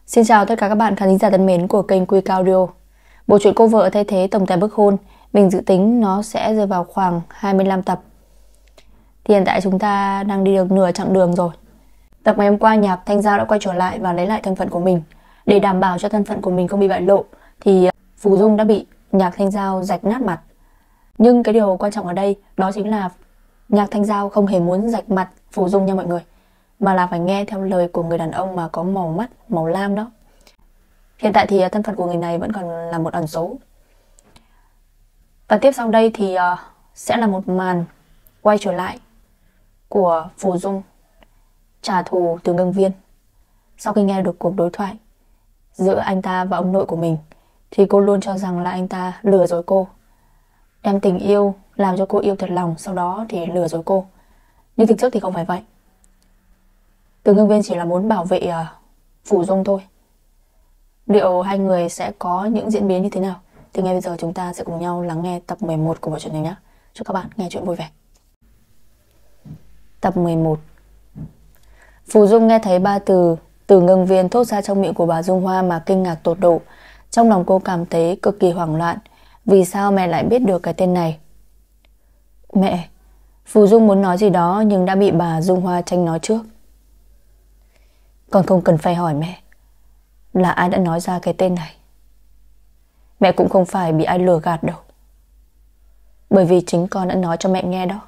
Xin chào tất cả các bạn khán giả thân mến của kênh Quy Cao Audio. Bộ truyện Cô vợ thay thế tổng tài bức hôn, mình dự tính nó sẽ rơi vào khoảng 25 tập. Thì hiện tại chúng ta đang đi được nửa chặng đường rồi. Tập ngày hôm qua Nhạc Thanh Giao đã quay trở lại và lấy lại thân phận của mình. Để đảm bảo cho thân phận của mình không bị bại lộ thì Phù Dung đã bị Nhạc Thanh Giao rạch nát mặt. Nhưng cái điều quan trọng ở đây đó chính là Nhạc Thanh Giao không hề muốn rạch mặt Phù Dung nha mọi người, mà là phải nghe theo lời của người đàn ông mà có màu mắt màu lam đó. Hiện tại thì thân phận của người này vẫn còn là một ẩn số. Và tiếp sau đây thì sẽ là một màn quay trở lại của Phù Dung trả thù từ Ngưng Viên. Sau khi nghe được cuộc đối thoại giữa anh ta và ông nội của mình thì cô luôn cho rằng là anh ta lừa dối cô, đem tình yêu làm cho cô yêu thật lòng, sau đó thì lừa dối cô. Nhưng thực chất thì không phải vậy. Từ Ngưng Viên chỉ là muốn bảo vệ Phù Dung thôi. Liệu hai người sẽ có những diễn biến như thế nào thì ngay bây giờ chúng ta sẽ cùng nhau lắng nghe tập 11 của bộ truyện này nhé. Chúc các bạn nghe chuyện vui vẻ. Tập 11. Phù Dung nghe thấy ba từ từ Ngưng Viên thốt ra trong miệng của bà Dung Hoa mà kinh ngạc tột độ. Trong lòng cô cảm thấy cực kỳ hoảng loạn. Vì sao mẹ lại biết được cái tên này? Mẹ. Phù Dung muốn nói gì đó nhưng đã bị bà Dung Hoa tranh nói trước. Con không cần phải hỏi mẹ là ai đã nói ra cái tên này. Mẹ cũng không phải bị ai lừa gạt đâu, bởi vì chính con đã nói cho mẹ nghe đó.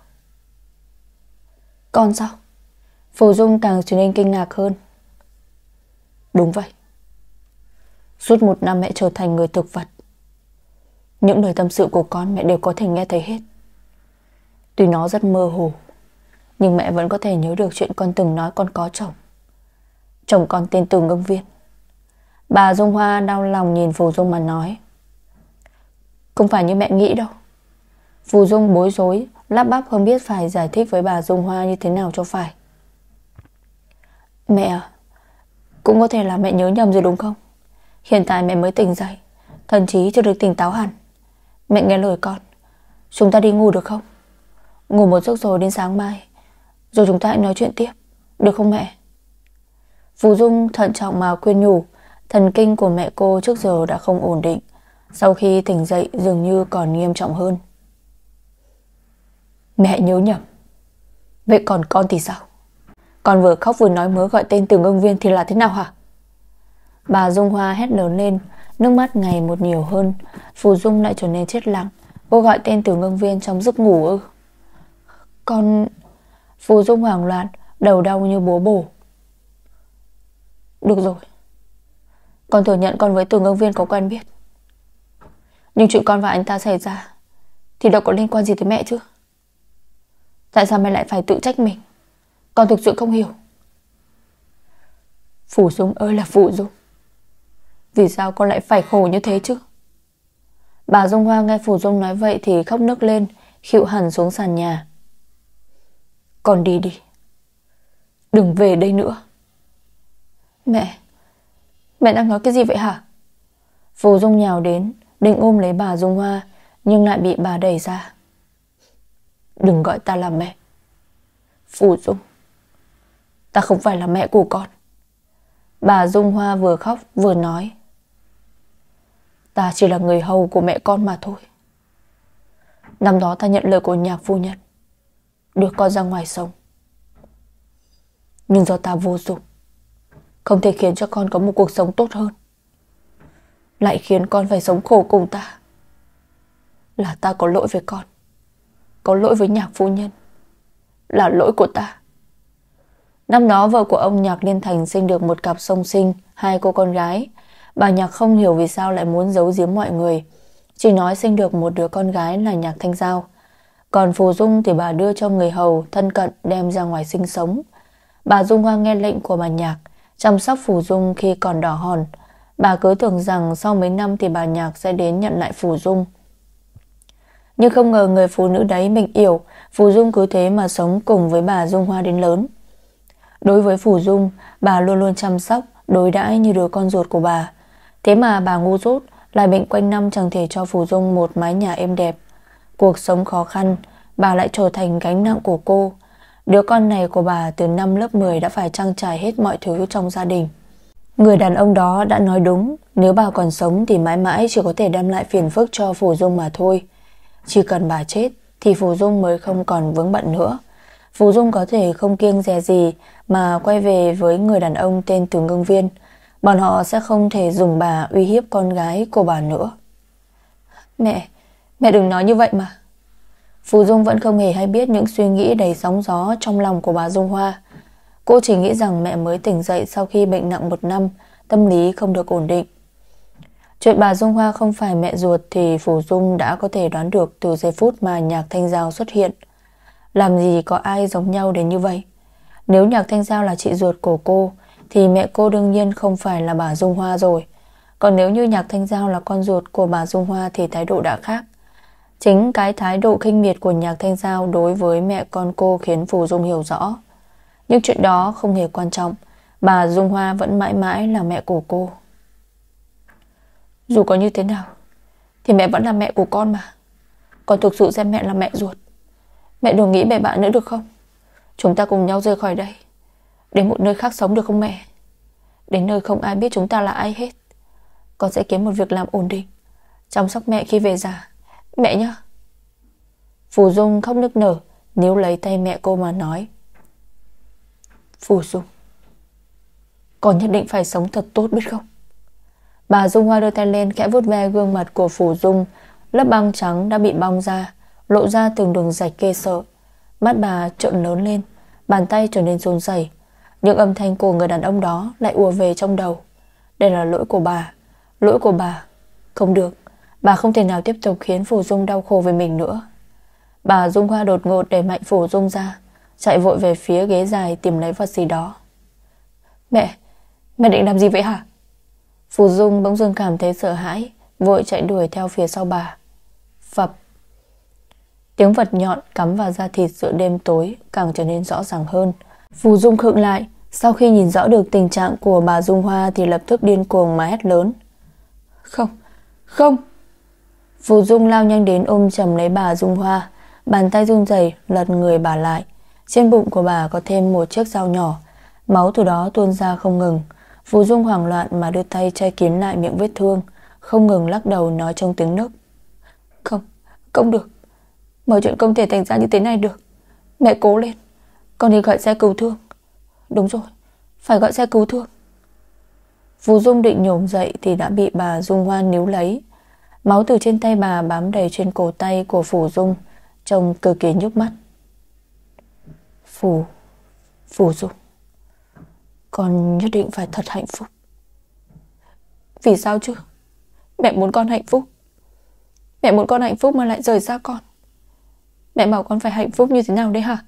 Con sao? Phù Dung càng trở nên kinh ngạc hơn. Đúng vậy. Suốt 1 năm mẹ trở thành người thực vật. Những lời tâm sự của con mẹ đều có thể nghe thấy hết. Tuy nó rất mơ hồ, nhưng mẹ vẫn có thể nhớ được chuyện con từng nói con có chồng. Chồng con tên Từ Ngưng Viên. Bà Dung Hoa đau lòng nhìn Phù Dung mà nói. Không phải như mẹ nghĩ đâu. Phù Dung bối rối, lắp bắp không biết phải giải thích với bà Dung Hoa như thế nào cho phải. Mẹ à, cũng có thể là mẹ nhớ nhầm rồi đúng không? Hiện tại mẹ mới tỉnh dậy, thần trí chưa được tỉnh táo hẳn. Mẹ nghe lời con, chúng ta đi ngủ được không? Ngủ một giấc rồi đến sáng mai, rồi chúng ta hãy nói chuyện tiếp, được không mẹ? Phù Dung thận trọng mà khuyên nhủ. Thần kinh của mẹ cô trước giờ đã không ổn định, sau khi tỉnh dậy dường như còn nghiêm trọng hơn. Mẹ nhớ nhầm. Vậy còn con thì sao? Con vừa khóc vừa nói mớ gọi tên Từ Ngưng Viên thì là thế nào hả? Bà Dung Hoa hét lớn lên, nước mắt ngày một nhiều hơn. Phù Dung lại trở nên chết lặng. Cô gọi tên Từ Ngưng Viên trong giấc ngủ ư? Con... Phù Dung hoảng loạn, đầu đau như búa bổ. Được rồi, con thừa nhận con với Từ Ngưng Viên có quen biết, nhưng chuyện con và anh ta xảy ra thì đâu có liên quan gì tới mẹ chứ. Tại sao mẹ lại phải tự trách mình? Con thực sự không hiểu. Phù Dung ơi là Phù Dung, vì sao con lại phải khổ như thế chứ? Bà Dung Hoa nghe Phù Dung nói vậy thì khóc nức lên, khịu hẳn xuống sàn nhà. Con đi đi, đừng về đây nữa. Mẹ đang nói cái gì vậy hả? Phù Dung nhào đến, định ôm lấy bà Dung Hoa, nhưng lại bị bà đẩy ra. Đừng gọi ta là mẹ. Phù Dung, ta không phải là mẹ của con. Bà Dung Hoa vừa khóc vừa nói. Ta chỉ là người hầu của mẹ con mà thôi. Năm đó ta nhận lời của Nhạc phu nhân, đưa con ra ngoài sống. Nhưng do ta vô dụng, không thể khiến cho con có một cuộc sống tốt hơn, lại khiến con phải sống khổ cùng ta. Là ta có lỗi với con, có lỗi với Nhạc phu nhân, là lỗi của ta. Năm đó vợ của ông Nhạc Liên Thành sinh được một cặp song sinh, 2 cô con gái. Bà Nhạc không hiểu vì sao lại muốn giấu giếm mọi người, chỉ nói sinh được một đứa con gái là Nhạc Thanh Giao. Còn Phù Dung thì bà đưa cho người hầu thân cận đem ra ngoài sinh sống. Bà Dung Hoa nghe lệnh của bà Nhạc, chăm sóc Phù Dung khi còn đỏ hòn. Bà cứ tưởng rằng sau mấy năm thì bà Nhạc sẽ đến nhận lại Phù Dung. Nhưng không ngờ người phụ nữ đấy mình yểu, Phù Dung cứ thế mà sống cùng với bà Dung Hoa đến lớn. Đối với Phù Dung, bà luôn luôn chăm sóc, đối đãi như đứa con ruột của bà. Thế mà bà ngu dốt lại bệnh quanh năm chẳng thể cho Phù Dung một mái nhà êm đẹp. Cuộc sống khó khăn, bà lại trở thành gánh nặng của cô. Đứa con này của bà từ năm lớp 10 đã phải trang trải hết mọi thứ trong gia đình. Người đàn ông đó đã nói đúng, nếu bà còn sống thì mãi mãi chỉ có thể đem lại phiền phức cho Phù Dung mà thôi. Chỉ cần bà chết thì Phù Dung mới không còn vướng bận nữa. Phù Dung có thể không kiêng dè gì mà quay về với người đàn ông tên Từ Ngưng Viên. Bọn họ sẽ không thể dùng bà uy hiếp con gái của bà nữa. Mẹ đừng nói như vậy mà. Phù Dung vẫn không hề hay biết những suy nghĩ đầy sóng gió trong lòng của bà Dung Hoa. Cô chỉ nghĩ rằng mẹ mới tỉnh dậy sau khi bệnh nặng 1 năm, tâm lý không được ổn định. Chuyện bà Dung Hoa không phải mẹ ruột thì Phù Dung đã có thể đoán được từ giây phút mà Nhạc Thanh Giao xuất hiện. Làm gì có ai giống nhau đến như vậy. Nếu Nhạc Thanh Giao là chị ruột của cô thì mẹ cô đương nhiên không phải là bà Dung Hoa rồi. Còn nếu như Nhạc Thanh Giao là con ruột của bà Dung Hoa thì thái độ đã khác. Chính cái thái độ khinh miệt của Nhạc Thanh Giao đối với mẹ con cô khiến Phù Dung hiểu rõ. Nhưng chuyện đó không hề quan trọng. Bà Dung Hoa vẫn mãi mãi là mẹ của cô. Dù có như thế nào thì mẹ vẫn là mẹ của con mà. Con thực sự xem mẹ là mẹ ruột. Mẹ đừng nghĩ bậy bạ nữa được không? Chúng ta cùng nhau rời khỏi đây, đến một nơi khác sống được không mẹ? Đến nơi không ai biết chúng ta là ai hết. Con sẽ kiếm một việc làm ổn định, chăm sóc mẹ khi về già. Mẹ nhá. Phù Dung khóc nức nở, níu lấy tay mẹ cô mà nói. Phù Dung, con nhất định phải sống thật tốt biết không? Bà Dung Hoa đưa tay lên khẽ vuốt ve gương mặt của Phù Dung. Lớp băng trắng đã bị bong ra, lộ ra từng đường rạch ghê sợ. Mắt bà trợn lớn lên, bàn tay trở nên run rẩy. Những âm thanh của người đàn ông đó lại ùa về trong đầu. Đây là lỗi của bà. Lỗi của bà. Không được, bà không thể nào tiếp tục khiến Phù Dung đau khổ về mình nữa. Bà Dung Hoa đột ngột đẩy mạnh Phù Dung ra, chạy vội về phía ghế dài tìm lấy vật gì đó. Mẹ định làm gì vậy hả? Phù Dung bỗng dưng cảm thấy sợ hãi, vội chạy đuổi theo phía sau bà. Phập. Tiếng vật nhọn cắm vào da thịt giữa đêm tối càng trở nên rõ ràng hơn. Phù Dung khựng lại, sau khi nhìn rõ được tình trạng của bà Dung Hoa thì lập tức điên cuồng mà hét lớn. Không. Phù Dung lao nhanh đến ôm chầm lấy bà Dung Hoa, bàn tay run rẩy lật người bà lại. Trên bụng của bà có thêm một chiếc dao nhỏ, máu từ đó tuôn ra không ngừng. Phù Dung hoảng loạn mà đưa tay che kín lại miệng vết thương, không ngừng lắc đầu nói trong tiếng nấc. Không được, mọi chuyện không thể thành ra như thế này được. Mẹ cố lên, con đi gọi xe cứu thương. Đúng rồi, phải gọi xe cứu thương. Phù Dung định nhổm dậy thì đã bị bà Dung Hoa níu lấy. Máu từ trên tay bà bám đầy trên cổ tay của Phù Dung, trông cực kỳ nhức mắt. Phù Dung, con nhất định phải thật hạnh phúc. Vì sao chứ? Mẹ muốn con hạnh phúc. Mẹ muốn con hạnh phúc mà lại rời xa con. Mẹ bảo con phải hạnh phúc như thế nào đấy hả?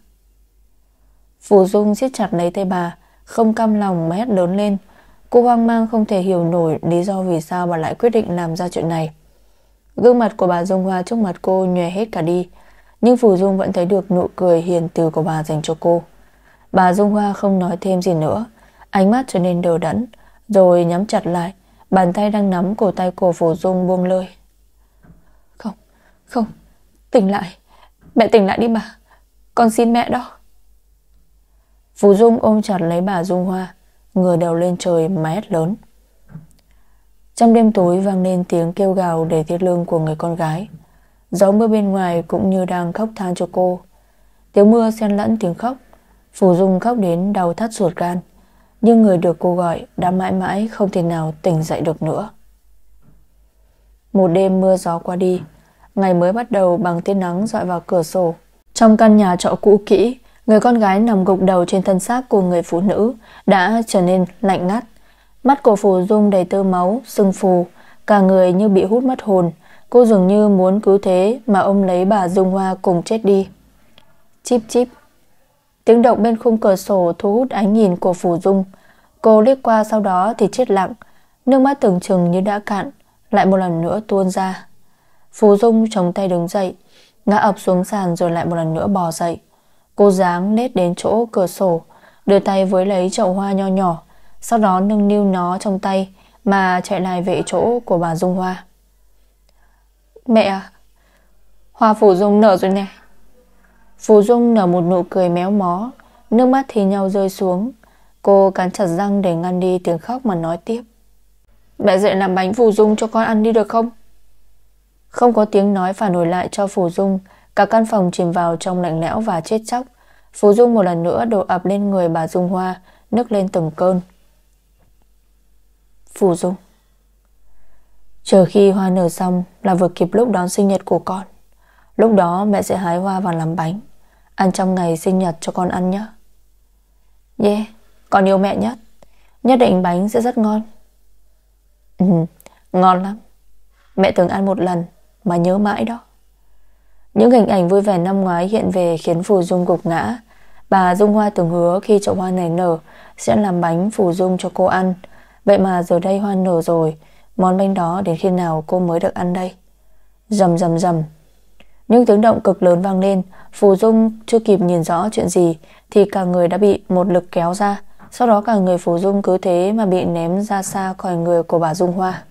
Phù Dung siết chặt lấy tay bà, không cam lòng mà hét lớn lên. Cô hoang mang không thể hiểu nổi lý do vì sao bà lại quyết định làm ra chuyện này. Gương mặt của bà Dung Hoa trước mặt cô nhòe hết cả đi, nhưng Phù Dung vẫn thấy được nụ cười hiền từ của bà dành cho cô. Bà Dung Hoa không nói thêm gì nữa, ánh mắt trở nên đờ đẫn, rồi nhắm chặt lại. Bàn tay đang nắm cổ tay của Phù Dung buông lơi. Không, tỉnh lại. Mẹ tỉnh lại đi mà, con xin mẹ đó. Phù Dung ôm chặt lấy bà Dung Hoa, ngửa đầu lên trời mà hét lớn. Trong đêm tối vang lên tiếng kêu gào đầy thê lương của người con gái. Gió mưa bên ngoài cũng như đang khóc than cho cô. Tiếng mưa xen lẫn tiếng khóc. Phù Dung khóc đến đau thắt ruột gan, nhưng người được cô gọi đã mãi mãi không thể nào tỉnh dậy được nữa. Một đêm mưa gió qua đi, ngày mới bắt đầu bằng tia nắng rọi vào cửa sổ. Trong căn nhà trọ cũ kỹ, người con gái nằm gục đầu trên thân xác của người phụ nữ đã trở nên lạnh ngắt. Mắt của Phù Dung đầy tơ máu, sưng phù, cả người như bị hút mất hồn. Cô dường như muốn cứ thế mà ôm lấy bà Dung Hoa cùng chết đi. Chíp chíp. Tiếng động bên khung cửa sổ thu hút ánh nhìn của Phù Dung. Cô liếc qua sau đó thì chết lặng, nước mắt tưởng chừng như đã cạn, lại một lần nữa tuôn ra. Phù Dung chống tay đứng dậy, ngã ập xuống sàn rồi lại một lần nữa bò dậy. Cô dáng nết đến chỗ cửa sổ, đưa tay với lấy chậu hoa nho nhỏ, sau đó nâng niu nó trong tay mà chạy lại về chỗ của bà Dung Hoa. Mẹ à, hoa Phù Dung nở rồi nè. Phù Dung nở một nụ cười méo mó, nước mắt thì nhau rơi xuống. Cô cắn chặt răng để ngăn đi tiếng khóc mà nói tiếp. Mẹ dậy làm bánh Phù Dung cho con ăn đi được không? Không có tiếng nói phản hồi lại cho Phù Dung. Cả căn phòng chìm vào trong lạnh lẽo và chết chóc. Phù Dung một lần nữa đổ ập lên người bà Dung Hoa, nức lên từng cơn. Phù Dung, chờ khi hoa nở xong là vừa kịp lúc đón sinh nhật của con. Lúc đó mẹ sẽ hái hoa và làm bánh, ăn trong ngày sinh nhật cho con ăn nhé. Yeah, con yêu mẹ nhất. Nhất định bánh sẽ rất ngon. Ngon lắm. Mẹ từng ăn một lần mà nhớ mãi đó. Những hình ảnh vui vẻ năm ngoái hiện về khiến Phù Dung gục ngã. Bà Dung Hoa từng hứa khi chậu hoa này nở sẽ làm bánh Phù Dung cho cô ăn. Vậy mà giờ đây hoa nở rồi, món bánh đó đến khi nào cô mới được ăn đây? Rầm rầm rầm. Những tiếng động cực lớn vang lên. Phù Dung chưa kịp nhìn rõ chuyện gì thì cả người đã bị một lực kéo ra. Sau đó cả người Phù Dung cứ thế mà bị ném ra xa khỏi người của bà Dung Hoa.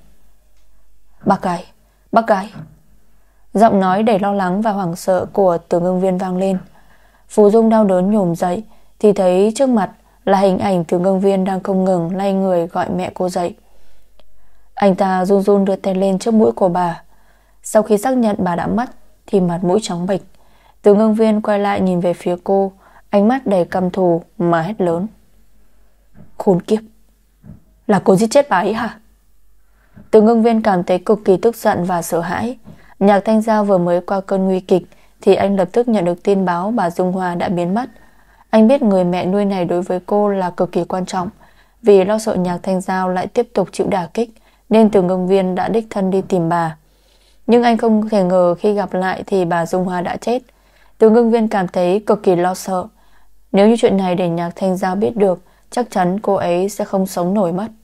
Bác gái. Giọng nói đầy lo lắng và hoảng sợ của Từ Ngưng Viên vang lên. Phù Dung đau đớn nhổm dậy thì thấy trước mặt là hình ảnh Từ Ngưng Viên đang không ngừng lay người gọi mẹ cô dậy. Anh ta run run đưa tay lên trước mũi của bà. Sau khi xác nhận bà đã mất thì mặt mũi trắng bệch. Từ Ngưng Viên quay lại nhìn về phía cô, ánh mắt đầy căm thù mà hét lớn. Khốn kiếp, là cô giết chết bà ấy hả? Từ Ngưng Viên cảm thấy cực kỳ tức giận và sợ hãi. Nhạc Thanh Giao vừa mới qua cơn nguy kịch thì anh lập tức nhận được tin báo bà Dung Hoa đã biến mất. Anh biết người mẹ nuôi này đối với cô là cực kỳ quan trọng. Vì lo sợ Nhạc Thanh Giao lại tiếp tục chịu đả kích nên Từ Ngưng Viên đã đích thân đi tìm bà. Nhưng anh không thể ngờ khi gặp lại thì bà Dung Hoa đã chết. Từ Ngưng Viên cảm thấy cực kỳ lo sợ. Nếu như chuyện này để Nhạc Thanh Giao biết được, chắc chắn cô ấy sẽ không sống nổi mất.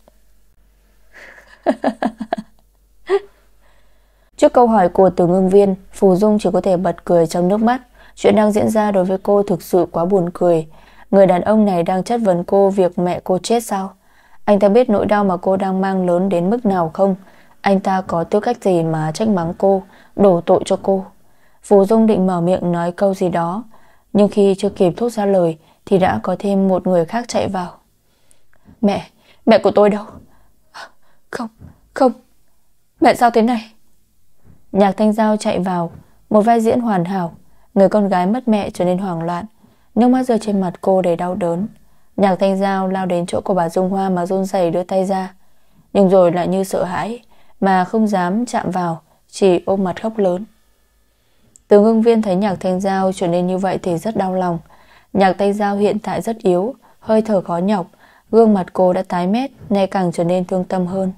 Trước câu hỏi của Từ Ngưng Viên, Phù Dung chỉ có thể bật cười trong nước mắt. Chuyện đang diễn ra đối với cô thực sự quá buồn cười. Người đàn ông này đang chất vấn cô việc mẹ cô chết sao? Anh ta biết nỗi đau mà cô đang mang lớn đến mức nào không? Anh ta có tư cách gì mà trách mắng cô, đổ tội cho cô? Phù Dung định mở miệng nói câu gì đó, nhưng khi chưa kịp thốt ra lời thì đã có thêm một người khác chạy vào. Mẹ của tôi đâu? Không, mẹ sao thế này? Nhạc Thanh Giao chạy vào, một vai diễn hoàn hảo. Người con gái mất mẹ trở nên hoảng loạn, nước mắt rơi trên mặt cô đầy đau đớn. Nhạc Thanh Giao lao đến chỗ của bà Dung Hoa mà run rẩy đưa tay ra, nhưng rồi lại như sợ hãi mà không dám chạm vào, chỉ ôm mặt khóc lớn. Từ Ngưng Viên thấy Nhạc Thanh Giao trở nên như vậy thì rất đau lòng. Nhạc Thanh Giao hiện tại rất yếu, hơi thở khó nhọc, gương mặt cô đã tái mét, ngày càng trở nên thương tâm hơn.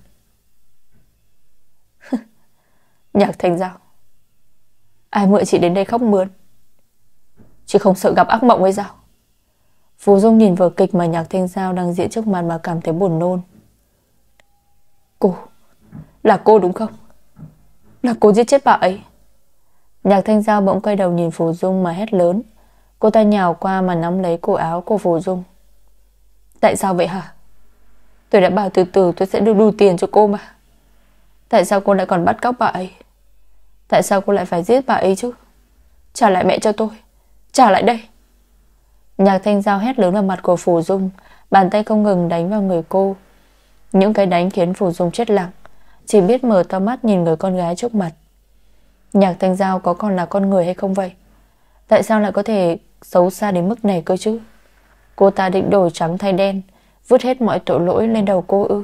Nhạc Thanh Giao, ai mượn chị đến đây khóc mướn? Chị không sợ gặp ác mộng hay sao? Phù Dung nhìn vở kịch mà Nhạc Thanh Giao đang diễn trước mặt mà cảm thấy buồn nôn. Là cô đúng không? Là cô giết chết bà ấy. Nhạc Thanh Giao bỗng quay đầu nhìn Phù Dung mà hét lớn. Cô ta nhào qua mà nắm lấy cổ áo của Phù Dung. Tại sao vậy hả? Tôi đã bảo từ từ tôi sẽ được đủ tiền cho cô mà. Tại sao cô lại còn bắt cóc bà ấy? Tại sao cô lại phải giết bà ấy chứ? Trả lại mẹ cho tôi, trả lại đây. Nhạc Thanh Giao hét lớn vào mặt của Phù Dung, bàn tay không ngừng đánh vào người cô. Những cái đánh khiến Phù Dung chết lặng, chỉ biết mở to mắt nhìn người con gái trước mặt. Nhạc Thanh Giao có còn là con người hay không vậy? Tại sao lại có thể xấu xa đến mức này cơ chứ? Cô ta định đổi trắng thay đen, vứt hết mọi tội lỗi lên đầu cô ư?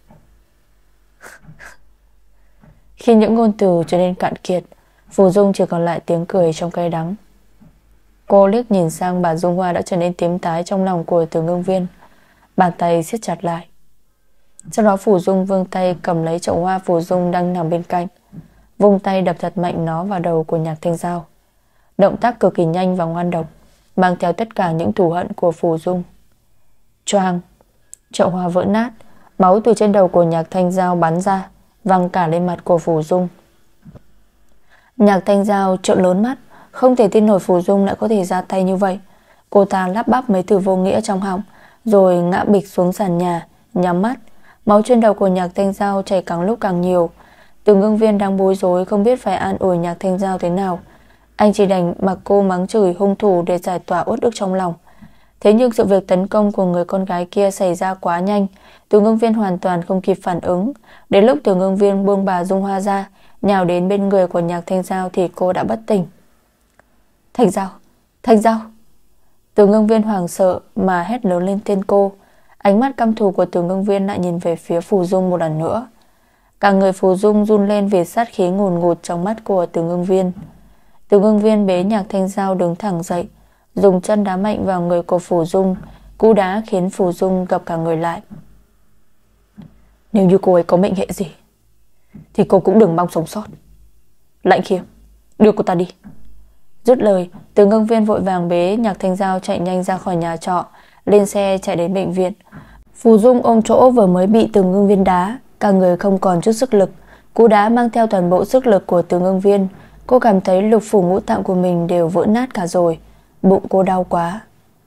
Khi những ngôn từ trở nên cạn kiệt, Phù Dung chỉ còn lại tiếng cười trong cay đắng. Cô liếc nhìn sang bà Dung Hoa đã trở nên tím tái trong lòng của Từ Ngưng Viên, bàn tay siết chặt lại. Sau đó Phù Dung vươn tay cầm lấy chậu hoa Phù Dung đang nằm bên cạnh, vung tay đập thật mạnh nó vào đầu của Nhạc Thanh Giao. Động tác cực kỳ nhanh và ngoan độc, mang theo tất cả những thù hận của Phù Dung. Choang, chậu hoa vỡ nát, máu từ trên đầu của Nhạc Thanh Giao bắn ra, văng cả lên mặt của Phù Dung. Nhạc Thanh Giao trợn lớn mắt, không thể tin nổi Phù Dung lại có thể ra tay như vậy. Cô ta lắp bắp mấy từ vô nghĩa trong họng, rồi ngã bịch xuống sàn nhà, nhắm mắt. Máu trên đầu của Nhạc Thanh Giao chảy càng lúc càng nhiều. Từ Ngưng Viên đang bối rối không biết phải an ủi Nhạc Thanh Giao thế nào. Anh chỉ đành mặc cô mắng chửi hung thủ để giải tỏa uất ức trong lòng. Thế nhưng sự việc tấn công của người con gái kia xảy ra quá nhanh, Từ Ngưng Viên hoàn toàn không kịp phản ứng. Đến lúc Từ Ngưng Viên buông bà Dung Hoa ra, nhào đến bên người của Nhạc Thanh Giao thì cô đã bất tỉnh. Thanh Giao, Thanh Giao! Từ Ngưng Viên hoảng sợ mà hét lớn lên tên cô. Ánh mắt căm thù của Từ Ngưng Viên lại nhìn về phía Phù Dung một lần nữa. Cả người Phù Dung run lên vì sát khí ngùn ngụt trong mắt của Từ Ngưng Viên. Từ Ngưng Viên bế Nhạc Thanh Giao đứng thẳng dậy, dùng chân đá mạnh vào người của Phù Dung. Cú đá khiến Phù Dung gập cả người lại. Nếu như cô ấy có mệnh hệ gì thì cô cũng đừng mong sống sót. Lãnh Khiêm, đưa cô ta đi. Dứt lời, Từ Ngưng Viên vội vàng bế Nhạc Thanh Giao chạy nhanh ra khỏi nhà trọ, lên xe chạy đến bệnh viện. Phù Dung ôm chỗ vừa mới bị Từ Ngưng Viên đá, cả người không còn chút sức lực. Cú đá mang theo toàn bộ sức lực của Từ Ngưng Viên. Cô cảm thấy lục phủ ngũ tạng của mình đều vỡ nát cả rồi. Bụng cô đau quá.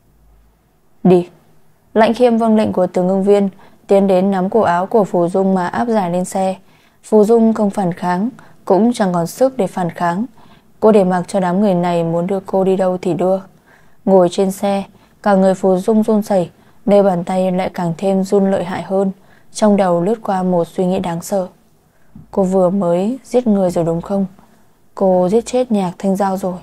Đi. Lãnh Khiêm vâng lệnh của Từ Ngưng Viên, tiến đến nắm cổ áo của Phù Dung mà áp giải lên xe. Phù Dung không phản kháng, cũng chẳng còn sức để phản kháng. Cô để mặc cho đám người này muốn đưa cô đi đâu thì đưa. Ngồi trên xe, cả người Phù Dung run rẩy, nơi bàn tay lại càng thêm run lợi hại hơn. Trong đầu lướt qua một suy nghĩ đáng sợ. Cô vừa mới giết người rồi đúng không? Cô giết chết Nhạc Thanh Giao rồi.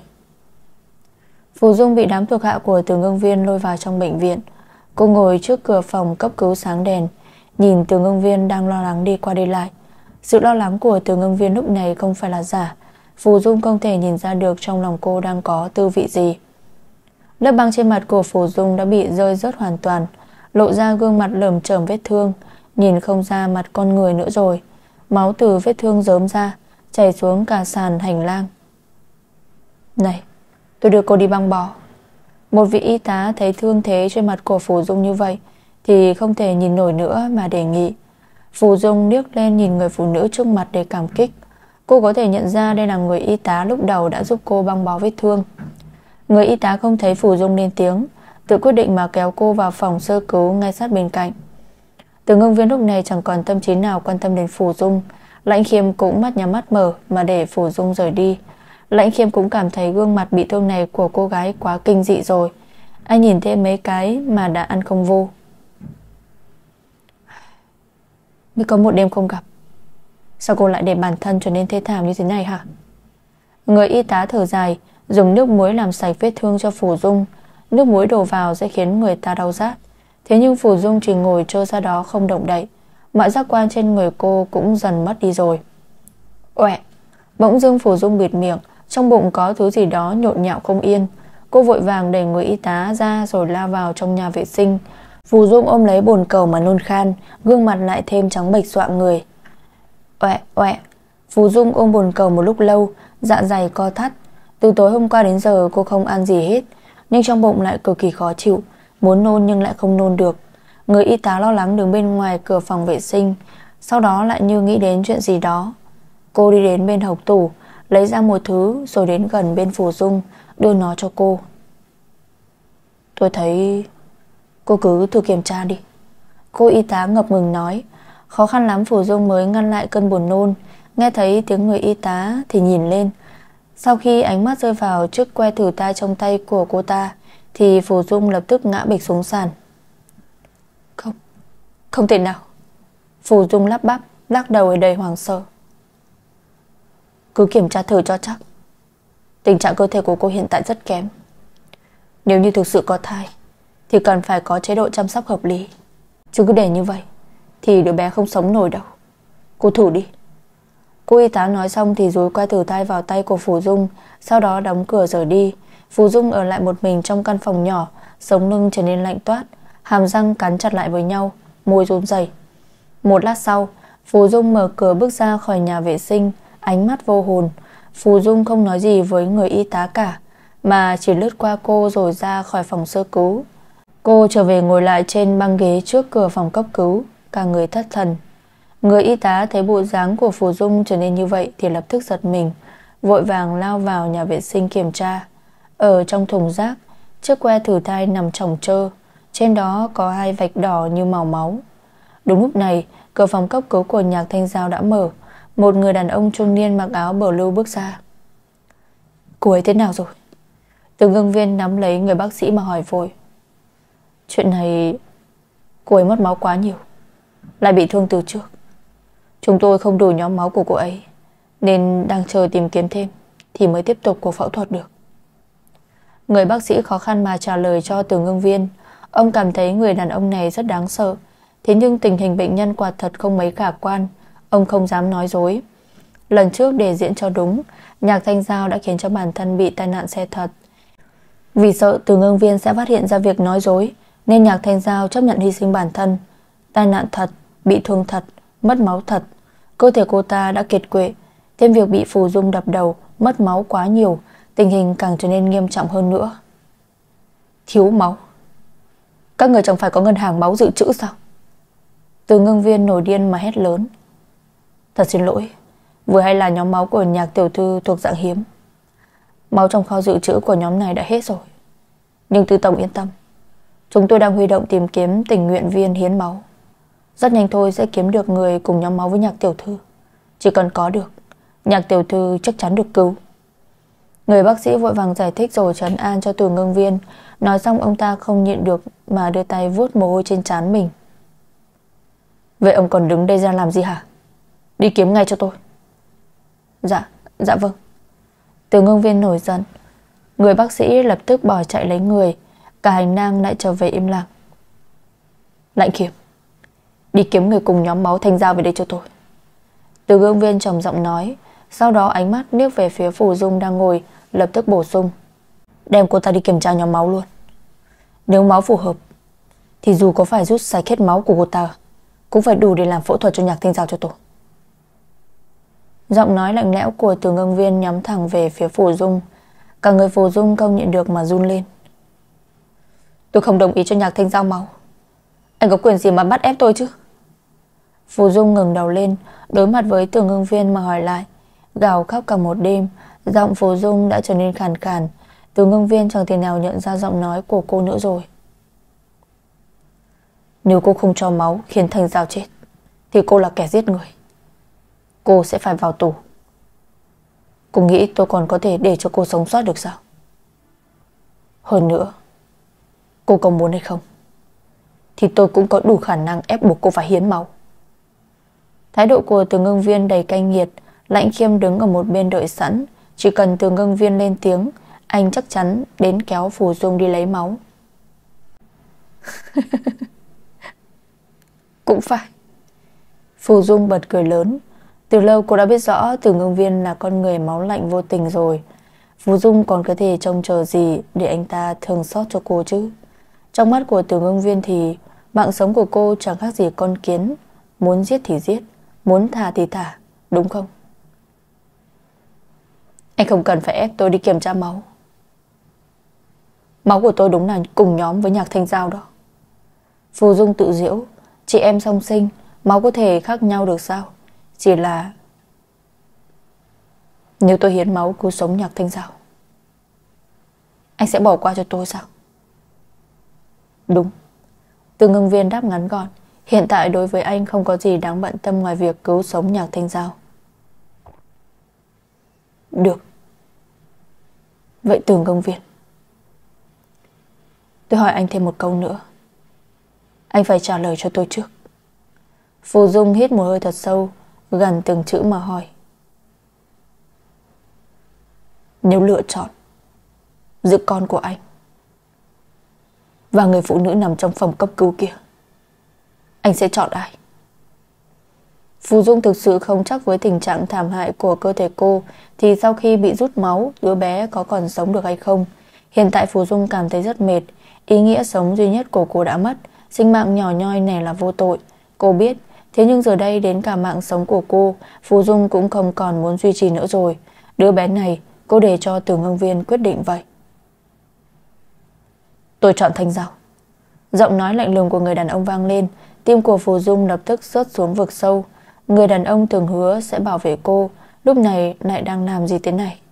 Phù Dung bị đám thuộc hạ của Từ Ngưng Viên lôi vào trong bệnh viện. Cô ngồi trước cửa phòng cấp cứu sáng đèn, nhìn Từ Ngưng Viên đang lo lắng đi qua đi lại. Sự lo lắng của Từ Ngưng Viên lúc này không phải là giả. Phù Dung không thể nhìn ra được trong lòng cô đang có tư vị gì. Lớp băng trên mặt của Phù Dung đã bị rơi rớt hoàn toàn, lộ ra gương mặt lởm chởm vết thương, nhìn không ra mặt con người nữa rồi. Máu từ vết thương rớm ra, chảy xuống cả sàn hành lang. Này, tôi đưa cô đi băng bó. Một vị y tá thấy thương thế trên mặt của Phù Dung như vậy thì không thể nhìn nổi nữa mà đề nghị. Phù Dung liếc lên nhìn người phụ nữ trước mặt để cảm kích. Cô có thể nhận ra đây là người y tá lúc đầu đã giúp cô băng bó vết thương. Người y tá không thấy Phù Dung lên tiếng, tự quyết định mà kéo cô vào phòng sơ cứu ngay sát bên cạnh. Từ Ngưng Viên lúc này chẳng còn tâm trí nào quan tâm đến Phù Dung. Lãnh Khiêm cũng mắt nhắm mắt mở mà để Phù Dung rời đi. Lãnh Khiêm cũng cảm thấy gương mặt bị thương này của cô gái quá kinh dị rồi. Anh nhìn thêm mấy cái mà đã ăn không vô. Mới có một đêm không gặp, sao cô lại để bản thân trở nên thê thảm như thế này hả? Người y tá thở dài, dùng nước muối làm sạch vết thương cho Phù Dung. Nước muối đổ vào sẽ khiến người ta đau rát. Thế nhưng Phù Dung chỉ ngồi trơ ra đó không động đậy. Mọi giác quan trên người cô cũng dần mất đi rồi. Oẹ! Bỗng dưng Phù Dung bịt miệng, trong bụng có thứ gì đó nhộn nhạo không yên. Cô vội vàng đẩy người y tá ra rồi lao vào trong nhà vệ sinh. Phù Dung ôm lấy bồn cầu mà nôn khan, gương mặt lại thêm trắng bệch dọa người. Oẹ oẹ! Phù Dung ôm bồn cầu một lúc lâu, dạ dày co thắt. Từ tối hôm qua đến giờ cô không ăn gì hết, nhưng trong bụng lại cực kỳ khó chịu, muốn nôn nhưng lại không nôn được. Người y tá lo lắng đứng bên ngoài cửa phòng vệ sinh, sau đó lại như nghĩ đến chuyện gì đó. Cô đi đến bên hộc tủ, lấy ra một thứ rồi đến gần bên Phù Dung, đưa nó cho cô. Tôi thấy cô cứ thử kiểm tra đi, cô y tá ngập ngừng nói. Khó khăn lắm Phù Dung mới ngăn lại cơn buồn nôn. Nghe thấy tiếng người y tá thì nhìn lên. Sau khi ánh mắt rơi vào chiếc que thử tai trong tay của cô ta thì Phù Dung lập tức ngã bịch xuống sàn. Không thể nào. Phù Dung lắp bắp, lắc đầu đầy hoảng sợ. Cứ kiểm tra thử cho chắc. Tình trạng cơ thể của cô hiện tại rất kém. Nếu như thực sự có thai thì cần phải có chế độ chăm sóc hợp lý. Chứ cứ để như vậy thì đứa bé không sống nổi đâu. Cô thử đi. Cô y tá nói xong thì dúi que thử thai vào tay của Phù Dung, sau đó đóng cửa rời đi. Phù Dung ở lại một mình trong căn phòng nhỏ, sống lưng trở nên lạnh toát, hàm răng cắn chặt lại với nhau, môi run rẩy. Một lát sau, Phù Dung mở cửa bước ra khỏi nhà vệ sinh, ánh mắt vô hồn. Phù Dung không nói gì với người y tá cả, mà chỉ lướt qua cô rồi ra khỏi phòng sơ cứu. Cô trở về ngồi lại trên băng ghế trước cửa phòng cấp cứu, cả người thất thần. Người y tá thấy bộ dáng của Phù Dung trở nên như vậy thì lập tức giật mình, vội vàng lao vào nhà vệ sinh kiểm tra. Ở trong thùng rác, chiếc que thử thai nằm chồng chơ, trên đó có 2 vạch đỏ như màu máu. Đúng lúc này, cửa phòng cấp cứu của Nhạc Thanh Giao đã mở. Một người đàn ông trung niên mặc áo blue bước ra. Cô ấy thế nào rồi? Từ Ngưng Viên nắm lấy người bác sĩ mà hỏi vội. Chuyện này cô ấy mất máu quá nhiều, lại bị thương từ trước. Chúng tôi không đủ nhóm máu của cô ấy, nên đang chờ tìm kiếm thêm thì mới tiếp tục cuộc phẫu thuật được. Người bác sĩ khó khăn mà trả lời cho Từ Ngưng Viên. Ông cảm thấy người đàn ông này rất đáng sợ. Thế nhưng tình hình bệnh nhân quả thật không mấy khả quan. Ông không dám nói dối. Lần trước để diễn cho đúng, Nhạc Thanh Giao đã khiến cho bản thân bị tai nạn xe thật. Vì sợ Từ Ngưng Viên sẽ phát hiện ra việc nói dối, nên Nhạc Thanh Giao chấp nhận hy sinh bản thân. Tai nạn thật, bị thương thật, mất máu thật. Cơ thể cô ta đã kiệt quệ, thêm việc bị Phù Dung đập đầu, mất máu quá nhiều, tình hình càng trở nên nghiêm trọng hơn nữa. Thiếu máu? Các người chẳng phải có ngân hàng máu dự trữ sao? Từ Ngưng Viên nổi điên mà hét lớn. Thật xin lỗi, vừa hay là nhóm máu của Nhạc tiểu thư thuộc dạng hiếm. Máu trong kho dự trữ của nhóm này đã hết rồi. Nhưng Tư tổng yên tâm, chúng tôi đang huy động tìm kiếm tình nguyện viên hiến máu. Rất nhanh thôi sẽ kiếm được người cùng nhóm máu với Nhạc tiểu thư. Chỉ cần có được, Nhạc tiểu thư chắc chắn được cứu. Người bác sĩ vội vàng giải thích rồi trấn an cho Từ Ngưng Viên. Nói xong ông ta không nhịn được mà đưa tay vuốt mồ hôi trên trán mình. Vậy ông còn đứng đây ra làm gì hả? Đi kiếm ngay cho tôi. Dạ vâng. Từ Ngưng Viên nổi giận. Người bác sĩ lập tức bỏ chạy lấy người. Cả hành lang lại trở về im lặng. Lạnh Kiếm, đi kiếm người cùng nhóm máu Thanh Giao về đây cho tôi. Từ Ngưng Viên trầm giọng nói. Sau đó ánh mắt liếc về phía Phù Dung đang ngồi, lập tức bổ sung. Đem cô ta đi kiểm tra nhóm máu luôn. Nếu máu phù hợp thì dù có phải rút sạch hết máu của cô ta cũng phải đủ để làm phẫu thuật cho Nhạc Thanh Giao cho tôi. Giọng nói lạnh lẽo của Từ Ngưng Viên nhắm thẳng về phía Phù Dung. Cả người Phù Dung không nhịn được mà run lên. Tôi không đồng ý cho Nhạc Thanh Giao máu. Anh có quyền gì mà bắt ép tôi chứ? Phù Dung ngẩng đầu lên, đối mặt với Từ Ngưng Viên mà hỏi lại. Gào khóc cả một đêm, giọng Phù Dung đã trở nên khàn khàn. Từ Ngưng Viên chẳng thể nào nhận ra giọng nói của cô nữa rồi. Nếu cô không cho máu khiến Thanh Giao chết thì cô là kẻ giết người. Cô sẽ phải vào tù. Cô nghĩ tôi còn có thể để cho cô sống sót được sao? Hơn nữa, cô có muốn hay không thì tôi cũng có đủ khả năng ép buộc cô phải hiến máu. Thái độ của Từ Ngưng Viên đầy cay nghiệt. Lãnh Khiêm đứng ở một bên đợi sẵn. Chỉ cần Từ Ngưng Viên lên tiếng, anh chắc chắn đến kéo Phù Dung đi lấy máu. Cũng phải. Phù Dung bật cười lớn. Từ lâu cô đã biết rõ Từ Ngưng Viên là con người máu lạnh vô tình rồi. Phù Dung còn có thể trông chờ gì để anh ta thương xót cho cô chứ? Trong mắt của Từ Ngưng Viên thì mạng sống của cô chẳng khác gì con kiến. Muốn giết thì giết, muốn thả thì thả, đúng không? Anh không cần phải ép tôi đi kiểm tra máu. Máu của tôi đúng là cùng nhóm với Nhạc Thanh Giao đó. Phù Dung tự giễu. Chị em song sinh, máu có thể khác nhau được sao? Chỉ là nếu tôi hiến máu cứu sống Nhạc Thanh Giao, anh sẽ bỏ qua cho tôi sao? Đúng. Từ Ngưng Viên đáp ngắn gọn. Hiện tại đối với anh không có gì đáng bận tâm ngoài việc cứu sống Nhạc Thanh Giao. Được. Vậy Từ Ngưng Viên, tôi hỏi anh thêm một câu nữa. Anh phải trả lời cho tôi trước. Phù Dung hít một hơi thật sâu, gần từng chữ mà hỏi. Nếu lựa chọn giữa con của anh và người phụ nữ nằm trong phòng cấp cứu kia, anh sẽ chọn ai? Phù Dung thực sự không chắc với tình trạng thảm hại của cơ thể cô thì sau khi bị rút máu, đứa bé có còn sống được hay không. Hiện tại Phù Dung cảm thấy rất mệt. Ý nghĩa sống duy nhất của cô đã mất. Sinh mạng nhỏ nhoi này là vô tội, cô biết. Thế nhưng giờ đây đến cả mạng sống của cô, Phù Dung cũng không còn muốn duy trì nữa rồi. Đứa bé này cô để cho Từ Ngưng Viên quyết định vậy. Tôi chọn Thanh Giao. Giọng nói lạnh lùng của người đàn ông vang lên. Tim của Phù Dung lập tức rớt xuống vực sâu. Người đàn ông từng hứa sẽ bảo vệ cô, lúc này lại đang làm gì thế này?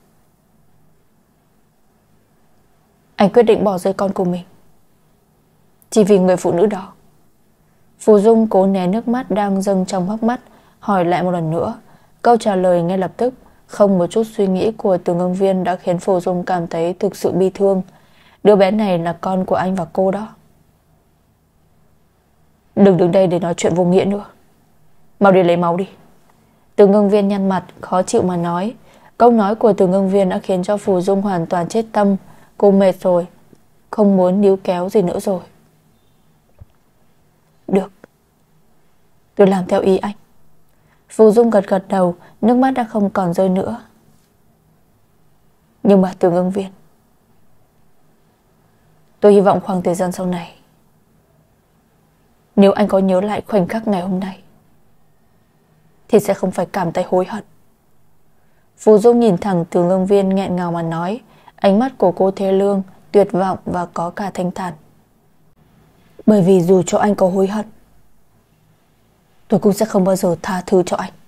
Anh quyết định bỏ rơi con của mình chỉ vì người phụ nữ đó. Phù Dung cố né nước mắt đang dâng trong hốc mắt, hỏi lại một lần nữa. Câu trả lời ngay lập tức, không một chút suy nghĩ của Từ Ngưng Viên đã khiến Phù Dung cảm thấy thực sự bi thương. Đứa bé này là con của anh và cô đó. Đừng đứng đây để nói chuyện vô nghĩa nữa. Mau đi lấy máu đi. Từ Ngưng Viên nhăn mặt khó chịu mà nói. Câu nói của Từ Ngưng Viên đã khiến cho Phù Dung hoàn toàn chết tâm. Cô mệt rồi, không muốn níu kéo gì nữa rồi. Được, tôi làm theo ý anh. Phù Dung gật gật đầu, nước mắt đã không còn rơi nữa. Nhưng mà Từ Ngưng Viên, tôi hy vọng khoảng thời gian sau này, nếu anh có nhớ lại khoảnh khắc ngày hôm nay, thì sẽ không phải cảm thấy hối hận. Phù Dung nhìn thẳng Từ Ngưng Viên nghẹn ngào mà nói. Ánh mắt của cô thê lương, tuyệt vọng và có cả thanh thản. Bởi vì dù cho anh có hối hận, tôi cũng sẽ không bao giờ tha thứ cho anh.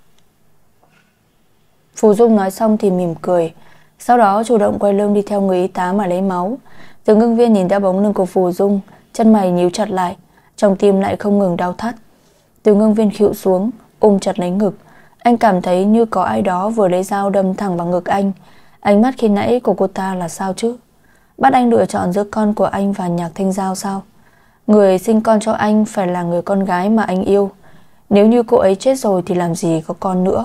Phù Dung nói xong thì mỉm cười, sau đó chủ động quay lưng đi theo người y tá mà lấy máu. Từ Ngưng Viên nhìn theo bóng lưng của Phù Dung, chân mày nhíu chặt lại, trong tim lại không ngừng đau thắt. Từ Ngưng Viên khuỵu xuống, ôm chặt lấy ngực. Anh cảm thấy như có ai đó vừa lấy dao đâm thẳng vào ngực anh. Ánh mắt khi nãy của cô ta là sao chứ? Bắt anh lựa chọn giữa con của anh và Nhạc Thanh Giao sao? Người sinh con cho anh phải là người con gái mà anh yêu. Nếu như cô ấy chết rồi thì làm gì có con nữa.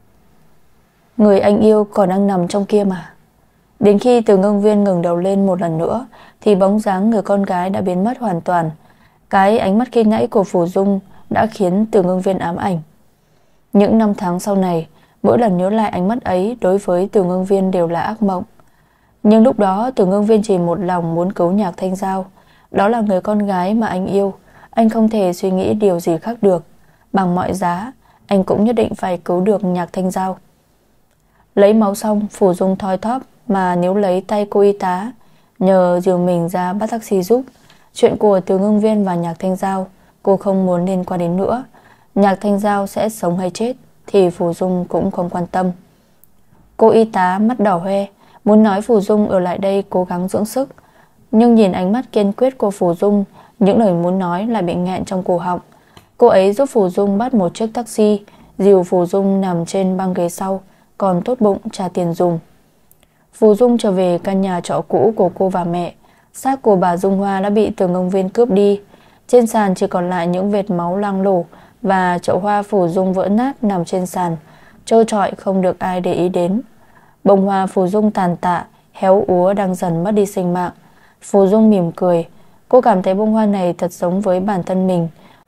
Người anh yêu còn đang nằm trong kia mà. Đến khi Từ Ngưng Viên ngẩng đầu lên một lần nữa thì bóng dáng người con gái đã biến mất hoàn toàn. Cái ánh mắt khi nãy của Phù Dung đã khiến Từ Ngưng Viên ám ảnh. Những năm tháng sau này, mỗi lần nhớ lại ánh mắt ấy đối với Từ Ngưng Viên đều là ác mộng. Nhưng lúc đó Từ Ngưng Viên chỉ một lòng muốn cứu Nhạc Thanh Giao. Đó là người con gái mà anh yêu. Anh không thể suy nghĩ điều gì khác được. Bằng mọi giá, anh cũng nhất định phải cứu được Nhạc Thanh Giao. Lấy máu xong, Phù Dung thoi thóp mà níu lấy tay cô y tá, nhờ dìu mình ra bắt taxi giúp. Chuyện của Từ Ngưng Viên và Nhạc Thanh Giao cô không muốn liên quan đến nữa. Nhạc Thanh Giao sẽ sống hay chết thì Phù Dung cũng không quan tâm. Cô y tá mắt đỏ hoe, muốn nói Phù Dung ở lại đây cố gắng dưỡng sức. Nhưng nhìn ánh mắt kiên quyết của Phù Dung, những lời muốn nói lại bị nghẹn trong cổ họng. Cô ấy giúp Phù Dung bắt một chiếc taxi, dìu Phù Dung nằm trên băng ghế sau, còn tốt bụng trả tiền dùng. Phù Dung trở về căn nhà trọ cũ của cô và mẹ. Xác của bà Dung Hoa đã bị Từ Ngưng Viên cướp đi. Trên sàn chỉ còn lại những vệt máu loang lổ và chậu hoa Phù Dung vỡ nát nằm trên sàn, trơ trọi không được ai để ý đến. Bông hoa Phù Dung tàn tạ, héo úa đang dần mất đi sinh mạng. Phù Dung mỉm cười. Cô cảm thấy bông hoa này thật giống với bản thân mình.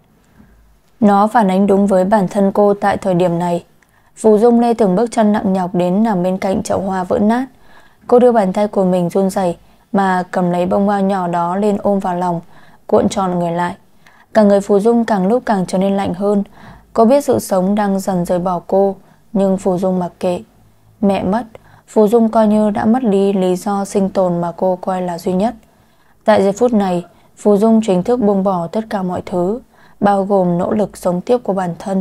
Nó phản ánh đúng với bản thân cô tại thời điểm này. Phù Dung lê từng bước chân nặng nhọc đến nằm bên cạnh chậu hoa vỡ nát. Cô đưa bàn tay của mình run rẩy mà cầm lấy bông hoa nhỏ đó lên ôm vào lòng, cuộn tròn người lại. Cả người Phù Dung càng lúc càng trở nên lạnh hơn. Cô biết sự sống đang dần rời bỏ cô, nhưng Phù Dung mặc kệ. Mẹ mất, Phù Dung coi như đã mất đi lý do sinh tồn mà cô coi là duy nhất. Tại giây phút này, Phù Dung chính thức buông bỏ tất cả mọi thứ, bao gồm nỗ lực sống tiếp của bản thân.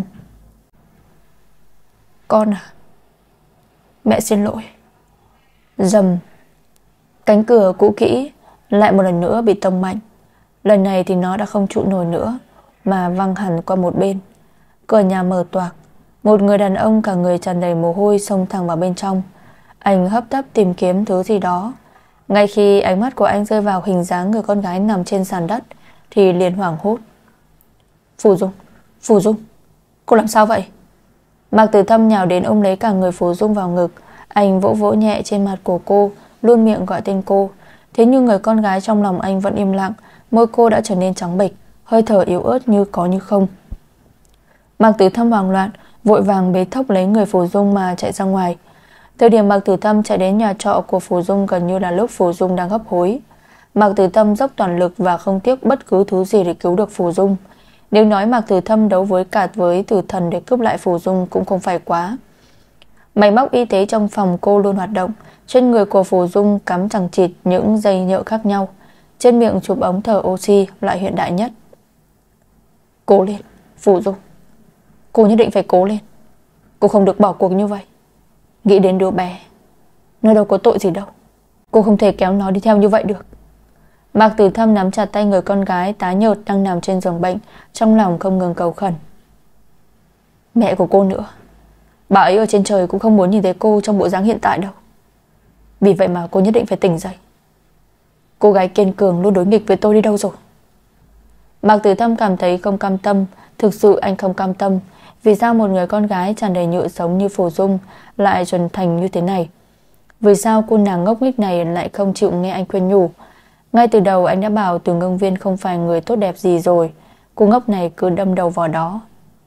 Con à, mẹ xin lỗi. Rầm. Cánh cửa cũ kỹ lại một lần nữa bị tông mạnh. Lần này thì nó đã không trụ nổi nữa mà văng hẳn qua một bên. Cửa nhà mở toạc. Một người đàn ông cả người tràn đầy mồ hôi xông thẳng vào bên trong. Anh hấp tấp tìm kiếm thứ gì đó. Ngay khi ánh mắt của anh rơi vào hình dáng người con gái nằm trên sàn đất thì liền hoảng hốt. Phù Dung, Phù Dung, cô làm sao vậy? Mạc Tử Thâm nhào đến ôm lấy cả người Phù Dung vào ngực. Anh vỗ vỗ nhẹ trên mặt của cô, luôn miệng gọi tên cô. Thế nhưng người con gái trong lòng anh vẫn im lặng. Môi cô đã trở nên trắng bệch, hơi thở yếu ớt như có như không. Mạc Tử Thâm hoảng loạn, vội vàng bế thốc lấy người Phù Dung mà chạy ra ngoài. Thời điểm Mạc Tử Thâm chạy đến nhà trọ của Phù Dung gần như là lúc Phù Dung đang hấp hối. Mạc Tử Thâm dốc toàn lực và không tiếc bất cứ thứ gì để cứu được Phù Dung. Nếu nói Mạc Tử Thâm đấu với tử thần để cướp lại Phù Dung cũng không phải quá. Máy móc y tế trong phòng cô luôn hoạt động. Trên người của Phù Dung cắm chằng chịt những dây nhợ khác nhau. Trên miệng chụp ống thở oxy loại hiện đại nhất. Cố lên, Phù Dung. Cô nhất định phải cố lên. Cô không được bỏ cuộc như vậy. Nghĩ đến đứa bé, nó đâu có tội gì đâu. Cô không thể kéo nó đi theo như vậy được. Mạc Tử Thâm nắm chặt tay người con gái tái nhợt đang nằm trên giường bệnh, trong lòng không ngừng cầu khẩn. Mẹ của cô nữa, bà ấy ở trên trời cũng không muốn nhìn thấy cô trong bộ dáng hiện tại đâu. Vì vậy mà cô nhất định phải tỉnh dậy. Cô gái kiên cường luôn đối nghịch với tôi đi đâu rồi? Mạc Tử Thâm cảm thấy không cam tâm. Thực sự anh không cam tâm. Vì sao một người con gái tràn đầy nhựa sống như Phù Dung lại trưởng thành như thế này? Vì sao cô nàng ngốc nghếch này lại không chịu nghe anh khuyên nhủ? Ngay từ đầu anh đã bảo Từ Ngưng Viên không phải người tốt đẹp gì rồi. Cô ngốc này cứ đâm đầu vào đó.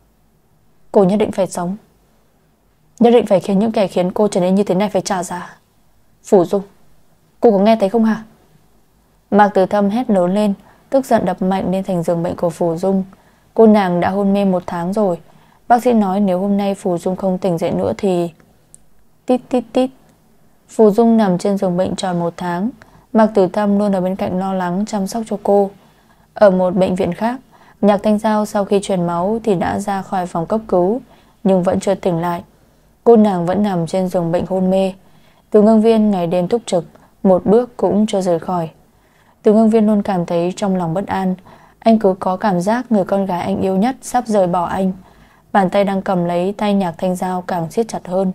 Cô nhất định phải sống, nhất định phải khiến những kẻ khiến cô trở nên như thế này phải trả giá. Phù Dung, cô có nghe thấy không hả? Mạc Tử Thâm hét lớn lên, tức giận đập mạnh lên thành giường bệnh của Phù Dung. Cô nàng đã hôn mê 1 tháng rồi. Bác sĩ nói nếu hôm nay Phù Dung không tỉnh dậy nữa thì... Tít tít tít. Phù Dung nằm trên giường bệnh tròn 1 tháng. Mạc Tử Thâm luôn ở bên cạnh lo lắng chăm sóc cho cô. Ở một bệnh viện khác, Nhạc Thanh Giao sau khi truyền máu thì đã ra khỏi phòng cấp cứu, nhưng vẫn chưa tỉnh lại. Cô nàng vẫn nằm trên giường bệnh hôn mê. Từ Ngưng Viên ngày đêm túc trực, một bước cũng chưa rời khỏi. Từ Ngưng Viên luôn cảm thấy trong lòng bất an. Anh cứ có cảm giác người con gái anh yêu nhất sắp rời bỏ anh. Bàn tay đang cầm lấy tay Nhạc Thanh Giao càng siết chặt hơn.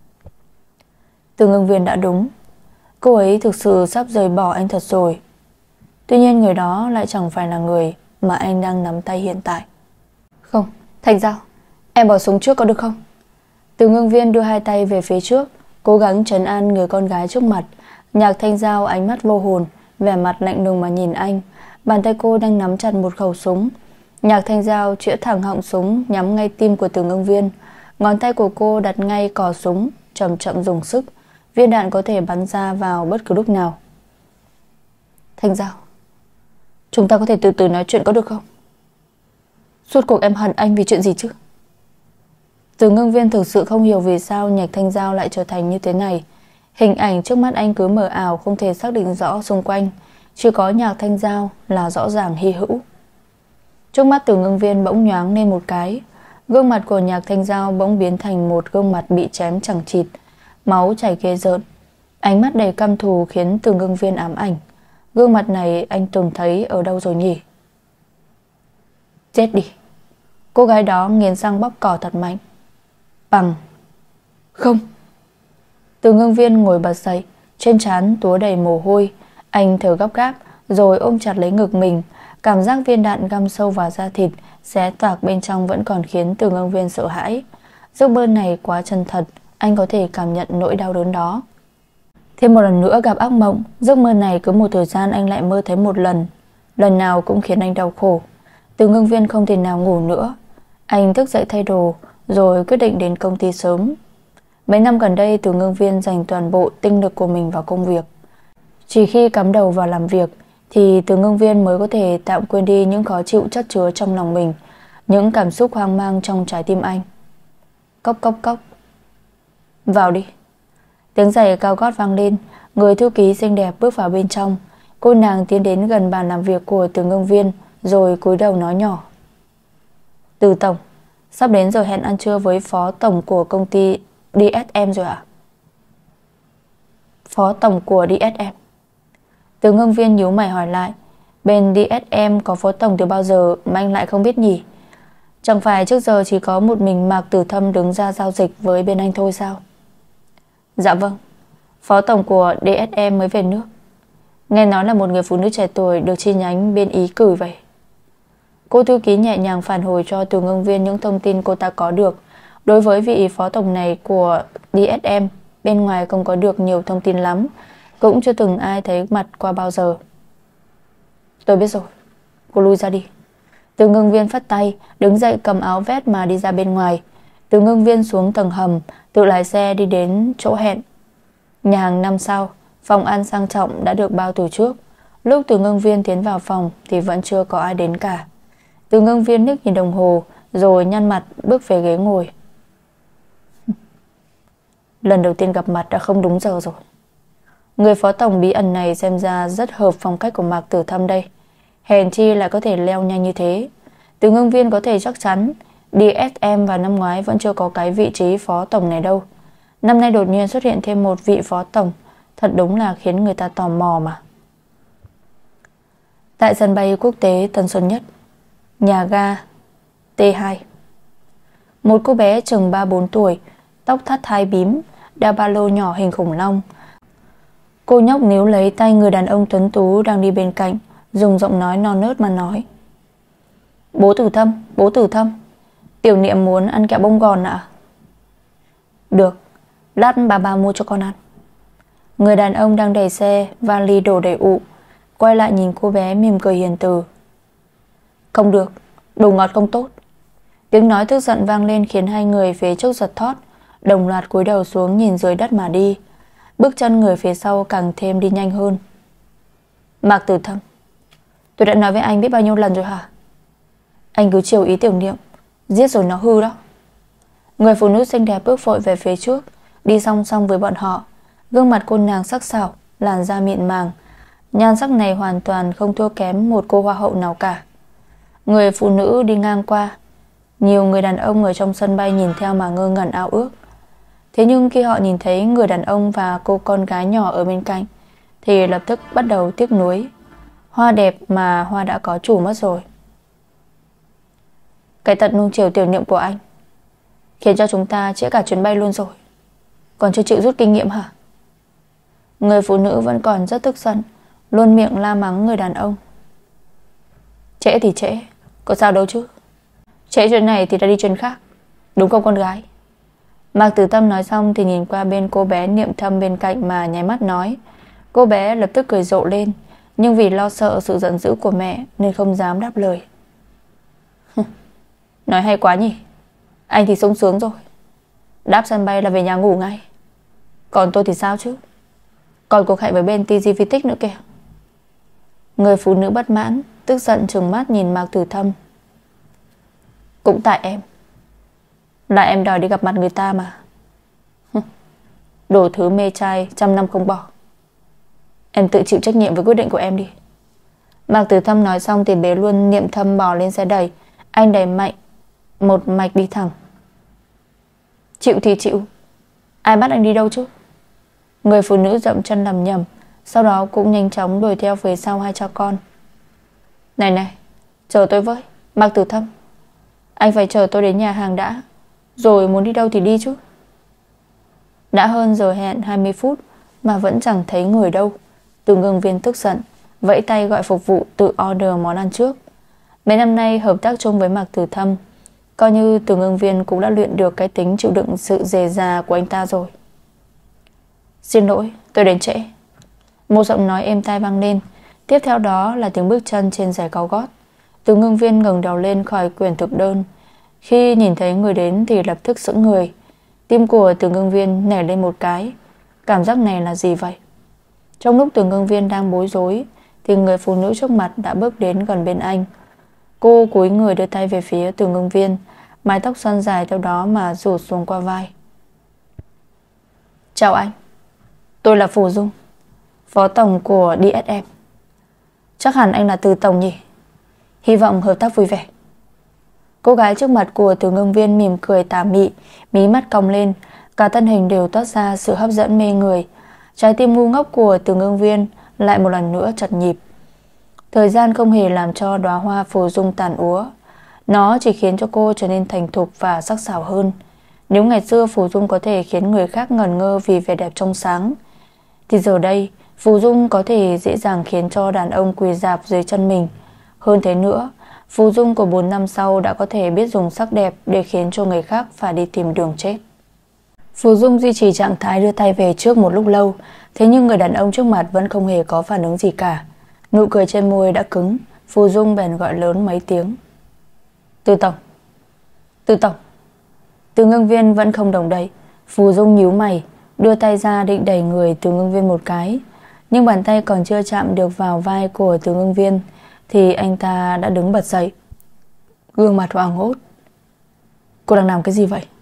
Từ Ngưng Viên đã đúng, cô ấy thực sự sắp rời bỏ anh thật rồi. Tuy nhiên người đó lại chẳng phải là người mà anh đang nắm tay hiện tại. Không, Thanh Giao, em bỏ súng trước có được không? Từ Ngưng Viên đưa hai tay về phía trước, cố gắng trấn an người con gái trước mặt. Nhạc Thanh Giao ánh mắt vô hồn, vẻ mặt lạnh lùng mà nhìn anh. Bàn tay cô đang nắm chặt một khẩu súng. Nhạc Thanh Giao chĩa thẳng họng súng nhắm ngay tim của Từ Ngưng Viên. Ngón tay của cô đặt ngay cò súng, chậm chậm dùng sức. Viên đạn có thể bắn ra vào bất cứ lúc nào. Thanh Giao, chúng ta có thể từ từ nói chuyện có được không? Suốt cuộc em hận anh vì chuyện gì chứ? Từ Ngưng Viên thực sự không hiểu vì sao Nhạc Thanh Giao lại trở thành như thế này. Hình ảnh trước mắt anh cứ mờ ảo, không thể xác định rõ xung quanh. Chỉ có Nhạc Thanh Giao là rõ ràng hy hữu. Trước mắt Từ Ngưng Viên bỗng nhoáng lên một cái. Gương mặt của Nhạc Thanh Giao bỗng biến thành một gương mặt bị chém chẳng chịt, máu chảy ghê rợn. Ánh mắt đầy căm thù khiến Từ Ngưng Viên ám ảnh. Gương mặt này anh từng thấy ở đâu rồi nhỉ? Chết đi. Cô gái đó nghiến răng bóp cỏ thật mạnh. Bằng. Không. Từ Ngưng Viên ngồi bật dậy, trên trán túa đầy mồ hôi. Anh thở gấp gáp rồi ôm chặt lấy ngực mình. Cảm giác viên đạn găm sâu vào da thịt, xé toạc bên trong vẫn còn khiến Từ Ngưng Viên sợ hãi. Giấc mơ này quá chân thật, anh có thể cảm nhận nỗi đau đớn đó. Thêm một lần nữa gặp ác mộng. Giấc mơ này cứ một thời gian anh lại mơ thấy một lần. Lần nào cũng khiến anh đau khổ. Từ Ngưng Viên không thể nào ngủ nữa. Anh thức dậy thay đồ rồi quyết định đến công ty sớm. Mấy năm gần đây Từ Ngưng Viên dành toàn bộ tinh lực của mình vào công việc. Chỉ khi cắm đầu vào làm việc thì Từ Ngưng Viên mới có thể tạm quên đi những khó chịu chất chứa trong lòng mình, những cảm xúc hoang mang trong trái tim anh. Cốc cốc cốc. Vào đi. Tiếng giày cao gót vang lên. Người thư ký xinh đẹp bước vào bên trong. Cô nàng tiến đến gần bàn làm việc của Từ Ngưng Viên rồi cúi đầu nói nhỏ. Từ tổng, sắp đến giờ hẹn ăn trưa với phó tổng của công ty DSM rồi ạ? Phó tổng của DSM? Từ Ngưng Viên nhíu mày hỏi lại. Bên DSM có phó tổng từ bao giờ mà anh lại không biết nhỉ? Chẳng phải trước giờ chỉ có một mình Mạc Tử Thâm đứng ra giao dịch với bên anh thôi sao? Dạ vâng, phó tổng của DSM mới về nước. Nghe nói là một người phụ nữ trẻ tuổi được chi nhánh bên Ý cử vậy. Cô thư ký nhẹ nhàng phản hồi cho Từ Ngưng Viên những thông tin cô ta có được. Đối với vị phó tổng này của DSM, bên ngoài không có được nhiều thông tin lắm, cũng chưa từng ai thấy mặt qua bao giờ. Tôi biết rồi, cô lui ra đi. Từ Ngưng Viên phất tay, đứng dậy cầm áo vest mà đi ra bên ngoài. Từ Ngưng Viên xuống tầng hầm, tự lái xe đi đến chỗ hẹn. Nhà hàng 5 sao, phòng ăn sang trọng đã được bao từ trước. Lúc Từ Ngưng Viên tiến vào phòng thì vẫn chưa có ai đến cả. Từ Ngưng Viên liếc nhìn đồng hồ rồi nhăn mặt bước về ghế ngồi. Lần đầu tiên gặp mặt đã không đúng giờ rồi. Người phó tổng bí ẩn này xem ra rất hợp phong cách của Mạc Tử Thâm đây. Hèn chi lại có thể leo nhanh như thế. Từ Ngưng Viên có thể chắc chắn DSM vào năm ngoái vẫn chưa có cái vị trí phó tổng này đâu. Năm nay đột nhiên xuất hiện thêm một vị phó tổng, thật đúng là khiến người ta tò mò mà. Tại sân bay quốc tế Tân Sơn Nhất, nhà ga T2. Một cô bé chừng 3-4 tuổi, tóc thắt hai bím, đeo ba lô nhỏ hình khủng long. Cô nhóc níu lấy tay người đàn ông tuấn tú đang đi bên cạnh, dùng giọng nói non nớt mà nói. Bố Tử Thâm, bố Tử Thâm, tiểu niệm muốn ăn kẹo bông gòn ạ. Được, lát bà mua cho con ăn. Người đàn ông đang đẩy xe vali đổ đầy ụ quay lại nhìn cô bé mỉm cười hiền từ. Không được, đồ ngọt không tốt. Tiếng nói tức giận vang lên khiến hai người phía trước giật thót, đồng loạt cúi đầu xuống nhìn dưới đất mà đi. Bước chân người phía sau càng thêm đi nhanh hơn. Mạc Tử Thâm, tôi đã nói với anh biết bao nhiêu lần rồi hả? Anh cứ chiều ý tiểu niệm, giết rồi nó hư đó. Người phụ nữ xinh đẹp bước vội về phía trước, đi song song với bọn họ. Gương mặt cô nàng sắc sảo, làn da mịn màng, nhan sắc này hoàn toàn không thua kém một cô hoa hậu nào cả. Người phụ nữ đi ngang qua, nhiều người đàn ông ở trong sân bay nhìn theo mà ngơ ngẩn ao ước. Thế nhưng khi họ nhìn thấy người đàn ông và cô con gái nhỏ ở bên cạnh thì lập tức bắt đầu tiếc nuối. Hoa đẹp mà hoa đã có chủ mất rồi. Cái tật nuông chiều tiểu niệm của anh khiến cho chúng ta trễ cả chuyến bay luôn rồi. Còn chưa chịu rút kinh nghiệm hả? Người phụ nữ vẫn còn rất tức giận, luôn miệng la mắng người đàn ông. Trễ thì trễ, có sao đâu chứ. Trễ chuyện này thì ta đi chuyện khác, đúng không con gái? Mạc Tử Tâm nói xong thì nhìn qua bên cô bé Niệm Thâm bên cạnh mà nháy mắt nói. Cô bé lập tức cười rộ lên, nhưng vì lo sợ sự giận dữ của mẹ nên không dám đáp lời. Nói hay quá nhỉ. Anh thì sung sướng rồi, đáp sân bay là về nhà ngủ ngay. Còn tôi thì sao chứ? Còn cuộc hẹn với bên TGVTech nữa kìa. Người phụ nữ bất mãn, tức giận trừng mắt nhìn Mạc Tử Thâm. Cũng tại em, là em đòi đi gặp mặt người ta mà. Đồ thứ mê trai trăm năm không bỏ. Em tự chịu trách nhiệm với quyết định của em đi. Mạc Tử Thâm nói xong thì bế luôn Niệm Thâm bò lên xe đẩy. Anh đẩy mạnh, một mạch đi thẳng. Chịu thì chịu, ai bắt anh đi đâu chứ? Người phụ nữ dậm chân lầm nhầm, sau đó cũng nhanh chóng đuổi theo phía sau hai cha con. Này này, chờ tôi với, Mạc Tử Thâm. Anh phải chờ tôi đến nhà hàng đã, rồi muốn đi đâu thì đi chứ. Đã hơn giờ hẹn 20 phút mà vẫn chẳng thấy người đâu. Từ Ngưng Viên tức giận, vẫy tay gọi phục vụ tự order món ăn trước. Mấy năm nay hợp tác chung với Mạc Tử Thâm, coi như Từ Ngưng Viên cũng đã luyện được cái tính chịu đựng sự dè dà của anh ta rồi. Xin lỗi, tôi đến trễ. Một giọng nói êm tai vang lên, tiếp theo đó là tiếng bước chân trên giày cao gót. Từ Ngưng Viên ngẩng đầu lên khỏi quyển thực đơn. Khi nhìn thấy người đến thì lập tức sững người. Tim của Từ Ngưng Viên nảy lên một cái. Cảm giác này là gì vậy? Trong lúc Từ Ngưng Viên đang bối rối thì người phụ nữ trước mặt đã bước đến gần bên anh. Cô cúi người đưa tay về phía Từ Ngưng Viên, mái tóc xoăn dài theo đó mà rủ xuống qua vai. Chào anh, tôi là Phù Dung, phó tổng của DSM. Chắc hẳn anh là Từ tổng nhỉ? Hy vọng hợp tác vui vẻ. Cô gái trước mặt của Từ Ngưng Viên mỉm cười tà mị, mí mắt cong lên, cả thân hình đều toát ra sự hấp dẫn mê người. Trái tim ngu ngốc của Từ Ngưng Viên lại một lần nữa chật nhịp. Thời gian không hề làm cho đóa hoa Phù Dung tàn úa, nó chỉ khiến cho cô trở nên thành thục và sắc sảo hơn. Nếu ngày xưa Phù Dung có thể khiến người khác ngẩn ngơ vì vẻ đẹp trong sáng, thì giờ đây Phù Dung có thể dễ dàng khiến cho đàn ông quỳ rạp dưới chân mình. Hơn thế nữa, Phù Dung của 4 năm sau đã có thể biết dùng sắc đẹp để khiến cho người khác phải đi tìm đường chết. Phù Dung duy trì trạng thái đưa tay về trước một lúc lâu, thế nhưng người đàn ông trước mặt vẫn không hề có phản ứng gì cả. Nụ cười trên môi đã cứng, Phù Dung bèn gọi lớn mấy tiếng. Từ tổng, Từ tổng. Từ Ngưng Viên vẫn không động đậy. Phù Dung nhíu mày, đưa tay ra định đẩy người Từ Ngưng Viên một cái, nhưng bàn tay còn chưa chạm được vào vai của Từ Ngưng Viên thì anh ta đã đứng bật dậy, gương mặt hoảng hốt. Cô đang làm cái gì vậy?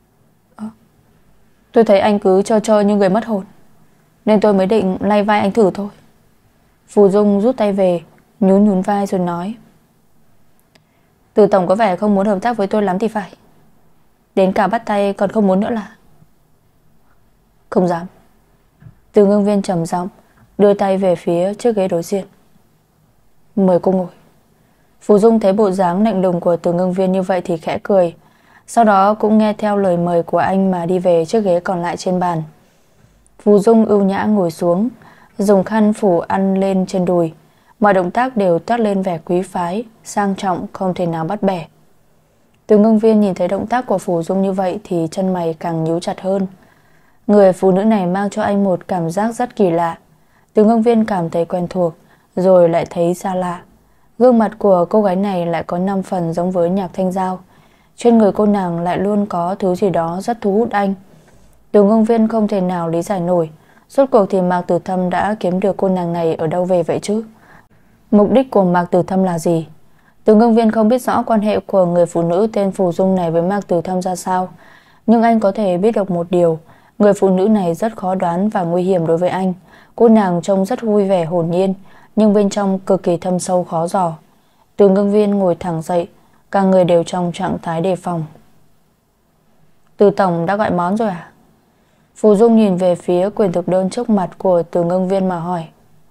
Tôi thấy anh cứ trơ như người mất hồn, nên tôi mới định lay vai anh thử thôi. Phù Dung rút tay về, nhún nhún vai rồi nói. Từ tổng có vẻ không muốn hợp tác với tôi lắm thì phải. Đến cả bắt tay còn không muốn nữa là. Không dám. Từ Ngưng Viên trầm giọng đưa tay về phía chiếc ghế đối diện. Mời cô ngồi. Phù Dung thấy bộ dáng lạnh lùng của Từ Ngưng Viên như vậy thì khẽ cười, sau đó cũng nghe theo lời mời của anh mà đi về chiếc ghế còn lại trên bàn. Phù Dung ưu nhã ngồi xuống, dùng khăn phủ ăn lên trên đùi. mọi động tác đều toát lên vẻ quý phái, sang trọng không thể nào bắt bẻ. Từ Ngưng Viên nhìn thấy động tác của Phù Dung như vậy thì chân mày càng nhíu chặt hơn. Người phụ nữ này mang cho anh một cảm giác rất kỳ lạ. Từ Ngưng Viên cảm thấy quen thuộc, rồi lại thấy xa lạ. Gương mặt của cô gái này lại có 5 phần giống với Nhạc Thanh Giao. Trên người cô nàng lại luôn có thứ gì đó rất thu hút anh. Từ Ngưng Viên không thể nào lý giải nổi, rốt cuộc thì Mạc Tử Thâm đã kiếm được cô nàng này ở đâu về vậy chứ? Mục đích của Mạc Tử Thâm là gì? Từ Ngưng Viên không biết rõ quan hệ của người phụ nữ tên Phù Dung này với Mạc Tử Thâm ra sao, nhưng anh có thể biết được một điều, người phụ nữ này rất khó đoán và nguy hiểm đối với anh. Cô nàng trông rất vui vẻ hồn nhiên, nhưng bên trong cực kỳ thâm sâu khó dò. Từ Ngưng Viên ngồi thẳng dậy, cả người đều trong trạng thái đề phòng. Từ tổng đã gọi món rồi à? Phù Dung nhìn về phía quyển thực đơn trước mặt của Từ Ngưng Viên mà hỏi.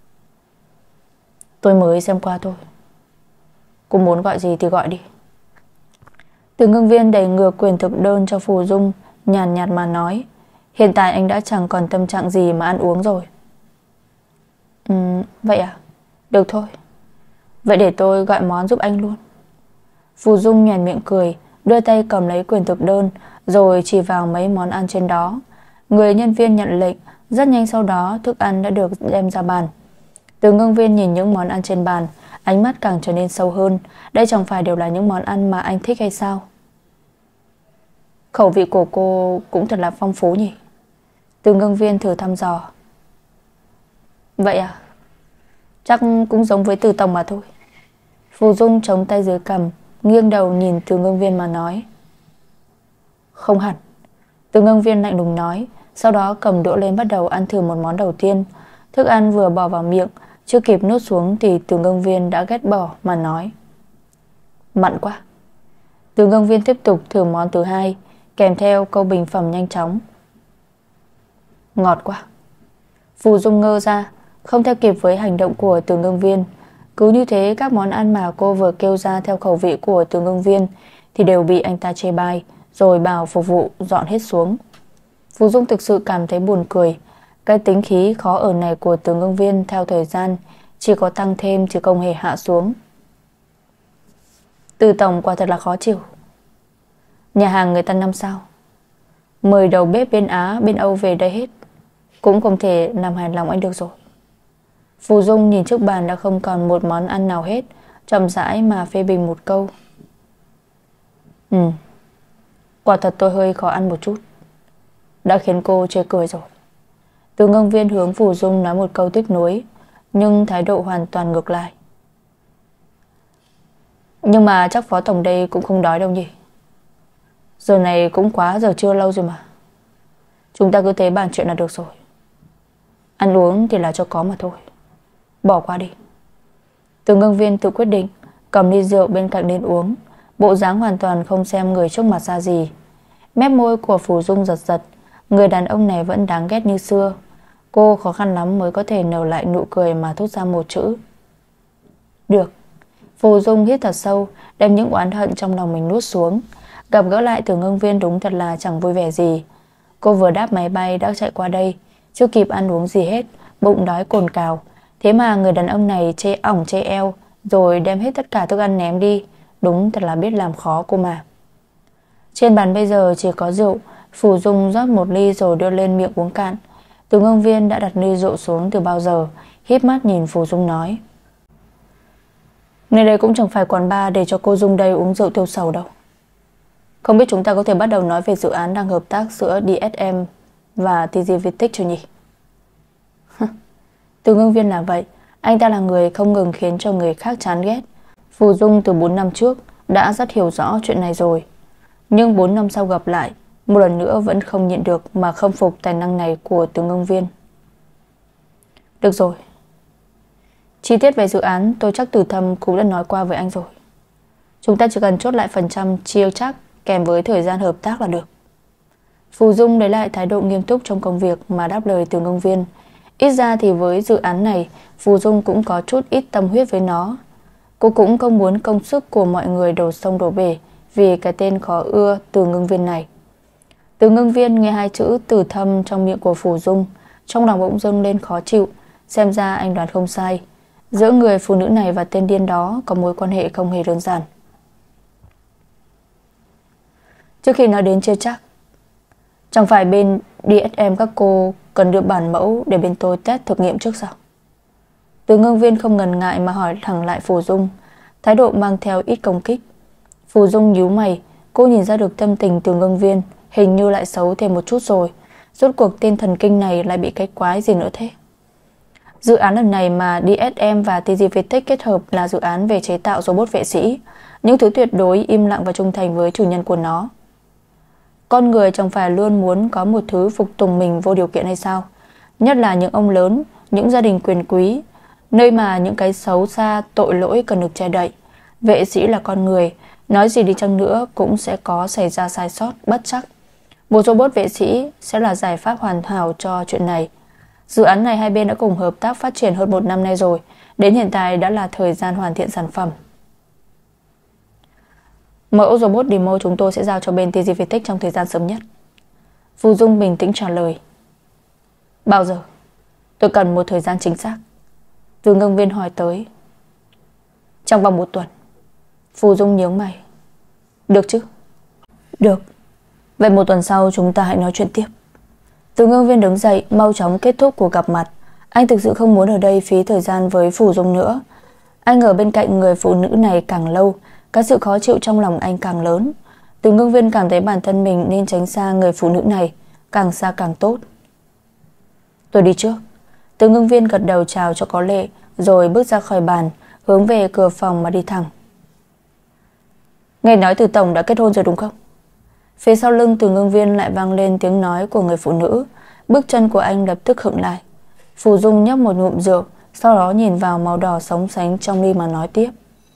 Tôi mới xem qua thôi. Cô muốn gọi gì thì gọi đi. Từ Ngưng Viên đẩy ngược quyển thực đơn cho Phù Dung, nhàn nhạt mà nói. Hiện tại anh đã chẳng còn tâm trạng gì mà ăn uống rồi. Vậy à? Được thôi. Vậy để tôi gọi món giúp anh luôn. Phù Dung nhoẻn miệng cười, đưa tay cầm lấy quyển thực đơn, rồi chỉ vào mấy món ăn trên đó. Người nhân viên nhận lệnh, rất nhanh sau đó thức ăn đã được đem ra bàn. Từ Ngưng Viên nhìn những món ăn trên bàn, ánh mắt càng trở nên sâu hơn. Đây chẳng phải đều là những món ăn mà anh thích hay sao? Khẩu vị của cô cũng thật là phong phú nhỉ? Từ Ngưng Viên thử thăm dò. Vậy à? Chắc cũng giống với Từ tổng mà thôi. Phù Dung chống tay dưới cằm, nghiêng đầu nhìn Từ Ngưng Viên mà nói. Không hẳn. Từ Ngưng Viên lạnh lùng nói, sau đó cầm đũa lên bắt đầu ăn thử một món đầu tiên. Thức ăn vừa bỏ vào miệng, chưa kịp nuốt xuống thì Từ Ngưng Viên đã ghét bỏ mà nói. Mặn quá. Từ Ngưng Viên tiếp tục thử món thứ hai, kèm theo câu bình phẩm nhanh chóng. Ngọt quá. Phù Dung ngơ ra, không theo kịp với hành động của Từ Ngưng Viên. Cứ như thế các món ăn mà cô vừa kêu ra theo khẩu vị của Từ Ngưng Viên thì đều bị anh ta chê bai, rồi bảo phục vụ dọn hết xuống. Phù Dung thực sự cảm thấy buồn cười. Cái tính khí khó ở này của Từ Ngưng Viên theo thời gian chỉ có tăng thêm chứ không hề hạ xuống. Từ tổng quả thật là khó chịu. Nhà hàng người ta 5 sao, mời đầu bếp bên Á bên Âu về đây hết, cũng không thể làm hài lòng anh được rồi. Phù Dung nhìn trước bàn đã không còn một món ăn nào hết, chậm rãi mà phê bình một câu. Quả thật tôi hơi khó ăn một chút, đã khiến cô chê cười rồi. Từ Ngưng Viên hướng Phù Dung nói một câu tiếc nuối, nhưng thái độ hoàn toàn ngược lại. Nhưng mà chắc phó tổng đây cũng không đói đâu nhỉ? Giờ này cũng quá giờ trưa lâu rồi mà. Chúng ta cứ thế bàn chuyện là được rồi. Ăn uống thì là cho có mà thôi, bỏ qua đi. Từ Ngưng Viên tự quyết định, cầm ly rượu bên cạnh lên uống, bộ dáng hoàn toàn không xem người trước mặt ra gì. Mép môi của Phù Dung giật giật. Người đàn ông này vẫn đáng ghét như xưa. Cô khó khăn lắm mới có thể nở lại nụ cười mà thốt ra một chữ. Được. Phù Dung hít thật sâu, đem những oán hận trong lòng mình nuốt xuống. Gặp gỡ lại Từ Ngưng Viên đúng thật là chẳng vui vẻ gì. Cô vừa đáp máy bay đã chạy qua đây, chưa kịp ăn uống gì hết, bụng đói cồn cào. Thế mà người đàn ông này chê ỏng chê eo, rồi đem hết tất cả thức ăn ném đi. Đúng thật là biết làm khó cô mà. Trên bàn bây giờ chỉ có rượu. Phù Dung rót một ly rồi đưa lên miệng uống cạn. Từ Ngưng Viên đã đặt ly rượu xuống từ bao giờ, híp mắt nhìn Phù Dung nói. Nơi đây cũng chẳng phải quán bar để cho cô Dung đây uống rượu tiêu sầu đâu. Không biết chúng ta có thể bắt đầu nói về dự án đang hợp tác giữa DSM và TG Vitic chưa nhỉ? Từ Ngưng Viên là vậy, anh ta là người không ngừng khiến cho người khác chán ghét. Phù Dung từ 4 năm trước đã rất hiểu rõ chuyện này rồi, nhưng 4 năm sau gặp lại, một lần nữa vẫn không nhịn được mà khâm phục tài năng này của Từ Ngưng Viên. Được rồi, chi tiết về dự án tôi chắc Từ Thâm cũng đã nói qua với anh rồi. Chúng ta chỉ cần chốt lại phần trăm chia chắc kèm với thời gian hợp tác là được. Phù Dung lấy lại thái độ nghiêm túc trong công việc mà đáp lời Từ Ngưng Viên. Ít ra thì với dự án này, Phù Dung cũng có chút ít tâm huyết với nó. Cô cũng không muốn công sức của mọi người đổ sông đổ bể vì cái tên khó ưa Từ Ngưng Viên này. Từ Ngưng Viên nghe hai chữ Từ Thâm trong miệng của Phù Dung, trong lòng bỗng dưng lên khó chịu. Xem ra anh đoán không sai, Giữa người phụ nữ này và tên điên đó có mối quan hệ không hề đơn giản. Trước khi nói đến chưa chắc, chẳng phải bên DSM các cô cần đưa bản mẫu để bên tôi test thực nghiệm trước sao? Từ Ngưng Viên không ngần ngại mà hỏi thẳng lại Phù Dung, thái độ mang theo ít công kích. Phù Dung nhíu mày, cô nhìn ra được tâm tình Từ Ngưng Viên hình như lại xấu thêm một chút rồi. Rốt cuộc tên thần kinh này lại bị cái quái gì nữa thế? Dự án lần này mà DSM và TGVTech kết hợp là dự án về chế tạo robot vệ sĩ, những thứ tuyệt đối im lặng và trung thành với chủ nhân của nó. Con người chẳng phải luôn muốn có một thứ phục tùng mình vô điều kiện hay sao? Nhất là những ông lớn, những gia đình quyền quý, nơi mà những cái xấu xa, tội lỗi cần được che đậy. Vệ sĩ là con người, nói gì đi chăng nữa cũng sẽ có xảy ra sai sót, bất trắc. Một robot vệ sĩ sẽ là giải pháp hoàn hảo cho chuyện này. Dự án này hai bên đã cùng hợp tác phát triển hơn 1 năm nay rồi. Đến hiện tại đã là thời gian hoàn thiện sản phẩm. Mẫu robot demo chúng tôi sẽ giao cho bên TGVTech trong thời gian sớm nhất. Phù Dung bình tĩnh trả lời. Bao giờ? Tôi cần một thời gian chính xác. Từ Ngưng Viên hỏi tới. Trong vòng 1 tuần. Phù Dung nhướng mày. Được chứ? Được. Vậy 1 tuần sau chúng ta hãy nói chuyện tiếp. Từ Ngưng Viên đứng dậy, mau chóng kết thúc cuộc gặp mặt. Anh thực sự không muốn ở đây phí thời gian với Phù Dung nữa. Anh ở bên cạnh người phụ nữ này càng lâu, các sự khó chịu trong lòng anh càng lớn. Từ Ngưng Viên cảm thấy bản thân mình nên tránh xa người phụ nữ này, càng xa càng tốt. Tôi đi trước. Từ Ngưng Viên gật đầu chào cho có lệ, rồi bước ra khỏi bàn, hướng về cửa phòng mà đi thẳng. Nghe nói Từ tổng đã kết hôn rồi đúng không? Phía sau lưng Từ Ngưng Viên lại vang lên tiếng nói của người phụ nữ. Bước chân của anh lập tức khựng lại. Phù Dung nhấp một ngụm rượu, sau đó nhìn vào màu đỏ sóng sánh trong ly mà nói tiếp.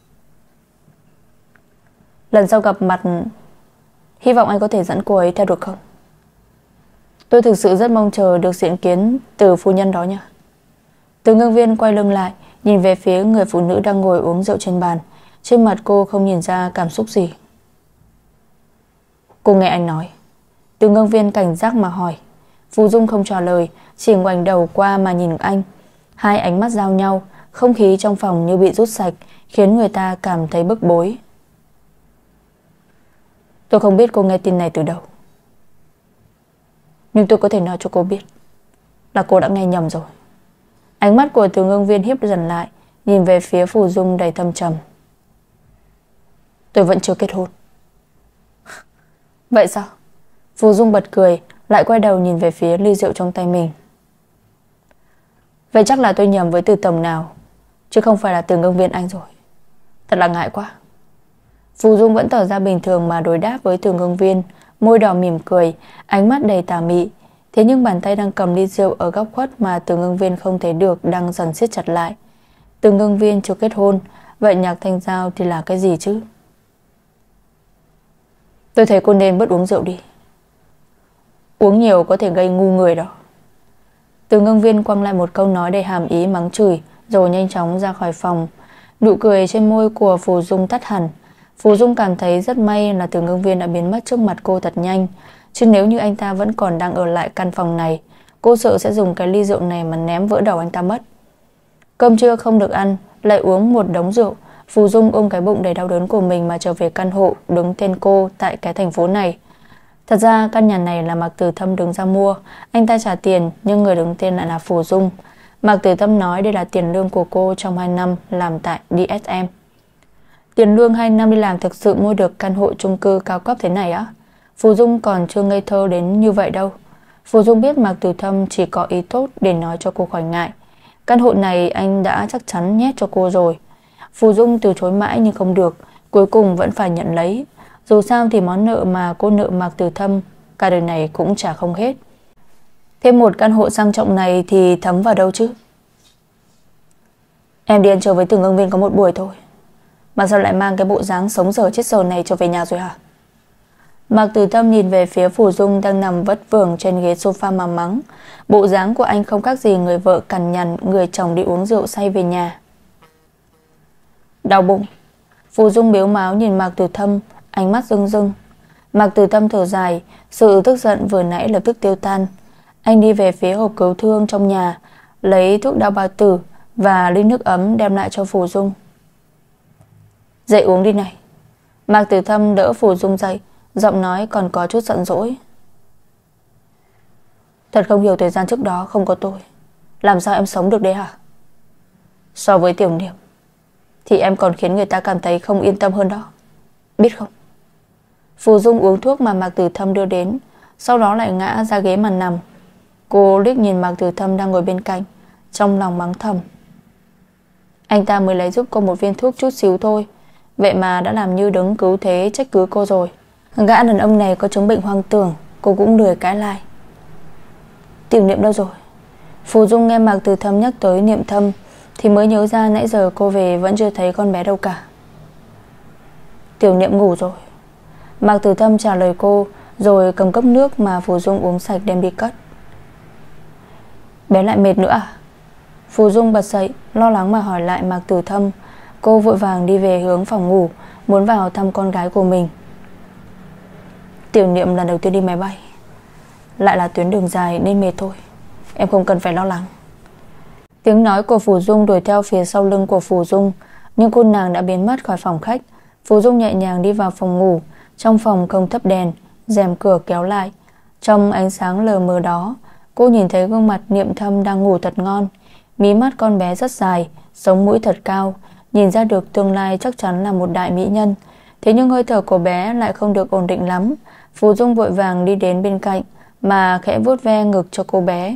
Lần sau gặp mặt, hy vọng anh có thể dẫn cô ấy theo được không? Tôi thực sự rất mong chờ được diện kiến Từ phu nhân đó nha. Từ Ngưng Viên quay lưng lại, nhìn về phía người phụ nữ đang ngồi uống rượu trên bàn. Trên mặt cô không nhìn ra cảm xúc gì. Cô nghe anh nói. Từ Ngưng Viên cảnh giác mà hỏi. Phù Dung không trả lời, chỉ ngoảnh đầu qua mà nhìn anh. Hai ánh mắt giao nhau, không khí trong phòng như bị rút sạch, khiến người ta cảm thấy bức bối. Tôi không biết cô nghe tin này từ đâu, nhưng tôi có thể nói cho cô biết là cô đã nghe nhầm rồi. Ánh mắt của Từ Ngưng Viên hiếp dần lại, nhìn về phía Phù Dung đầy thâm trầm. Tôi vẫn chưa kết hôn. Vậy sao? Phù Dung bật cười, lại quay đầu nhìn về phía ly rượu trong tay mình. Vậy chắc là tôi nhầm với Từ tổng nào, chứ không phải là Từ Ngưng Viên anh rồi. Thật là ngại quá. Phù Dung vẫn tỏ ra bình thường mà đối đáp với Từ Ngưng Viên, môi đỏ mỉm cười, ánh mắt đầy tà mị. Thế nhưng bàn tay đang cầm ly rượu ở góc khuất mà Từ Ngưng Viên không thấy được đang dần siết chặt lại. Từ Ngưng Viên chưa kết hôn, vậy Nhạc Thanh Giao thì là cái gì chứ? Tôi thấy cô nên bớt uống rượu đi. Uống nhiều có thể gây ngu người đó. Từ Ngưng Viên quăng lại một câu nói đầy hàm ý mắng chửi, rồi nhanh chóng ra khỏi phòng. Nụ cười trên môi của Phù Dung tắt hẳn. Phù Dung cảm thấy rất may là Từ Ngưng Viên đã biến mất trước mặt cô thật nhanh. Chứ nếu như anh ta vẫn còn đang ở lại căn phòng này, cô sợ sẽ dùng cái ly rượu này mà ném vỡ đầu anh ta mất. Cơm trưa không được ăn, lại uống một đống rượu. Phù Dung ôm cái bụng đầy đau đớn của mình mà trở về căn hộ đứng tên cô tại cái thành phố này. Thật ra căn nhà này là Mạc Tử Thâm đứng ra mua, anh ta trả tiền nhưng người đứng tên lại là Phù Dung. Mạc Tử Thâm nói đây là tiền lương của cô trong 2 năm làm tại DSM. Tiền lương 2 năm đi làm thực sự mua được căn hộ chung cư cao cấp thế này á? Phù Dung còn chưa ngây thơ đến như vậy đâu. Phù Dung biết Mạc Tử Thâm chỉ có ý tốt để nói cho cô khỏi ngại. Căn hộ này anh đã chắc chắn nhét cho cô rồi. Phù Dung từ chối mãi nhưng không được, cuối cùng vẫn phải nhận lấy. Dù sao thì món nợ mà cô nợ Mạc Tử Thâm cả đời này cũng trả không hết. Thêm một căn hộ sang trọng này thì thấm vào đâu chứ? Em đi ăn chơi với Từ Ngưng Viên có một buổi thôi, mà sao lại mang cái bộ dáng sống dở chết dở này trở về nhà rồi hả? Mạc Tử Thâm nhìn về phía Phù Dung đang nằm vất vưởng trên ghế sofa mà mắng. Bộ dáng của anh không khác gì người vợ cằn nhằn, người chồng đi uống rượu say về nhà. Đau bụng. Phù Dung biếu máu nhìn Mạc Tử Thâm, ánh mắt rưng rưng. Mạc Tử Thâm thở dài, sự tức giận vừa nãy lập tức tiêu tan. Anh đi về phía hộp cứu thương trong nhà, lấy thuốc đau bao tử, và ly nước ấm đem lại cho Phù Dung. Dậy uống đi này. Mạc Tử Thâm đỡ Phù Dung dậy, giọng nói còn có chút giận dỗi. Thật không hiểu thời gian trước đó không có tôi, làm sao em sống được đấy hả? So với Tiểu Niệm thì em còn khiến người ta cảm thấy không yên tâm hơn đó, biết không? Phù Dung uống thuốc mà Mạc Tử Thâm đưa đến, sau đó lại ngã ra ghế mà nằm. Cô liếc nhìn Mạc Tử Thâm đang ngồi bên cạnh, trong lòng mắng thầm. Anh ta mới lấy giúp cô một viên thuốc chút xíu thôi, vậy mà đã làm như đứng cứu thế trách cứ cô rồi. Gã đàn ông này có chứng bệnh hoang tưởng, cô cũng lười cãi lại. Tiểu Niệm đâu rồi? Phù Dung nghe Mạc Tử Thâm nhắc tới Niệm Thâm thì mới nhớ ra nãy giờ cô về vẫn chưa thấy con bé đâu cả. Tiểu Niệm ngủ rồi. Mạc Tử Thâm trả lời cô, rồi cầm cốc nước mà Phù Dung uống sạch đem đi cất. Bé lại mệt nữa à? Phù Dung bật dậy, lo lắng mà hỏi lại Mạc Tử Thâm. Cô vội vàng đi về hướng phòng ngủ, muốn vào thăm con gái của mình. Tiểu Niệm lần đầu tiên đi máy bay, lại là tuyến đường dài nên mệt thôi, em không cần phải lo lắng. Tiếng nói của Phù Dung đuổi theo phía sau lưng của Phù Dung, nhưng cô nàng đã biến mất khỏi phòng khách. Phù Dung nhẹ nhàng đi vào phòng ngủ. Trong phòng không thắp đèn, rèm cửa kéo lại. Trong ánh sáng lờ mờ đó, cô nhìn thấy gương mặt Niệm Thâm đang ngủ thật ngon. Mí mắt con bé rất dài, sống mũi thật cao, nhìn ra được tương lai chắc chắn là một đại mỹ nhân. Thế nhưng hơi thở của bé lại không được ổn định lắm. Phù Dung vội vàng đi đến bên cạnh mà khẽ vuốt ve ngực cho cô bé.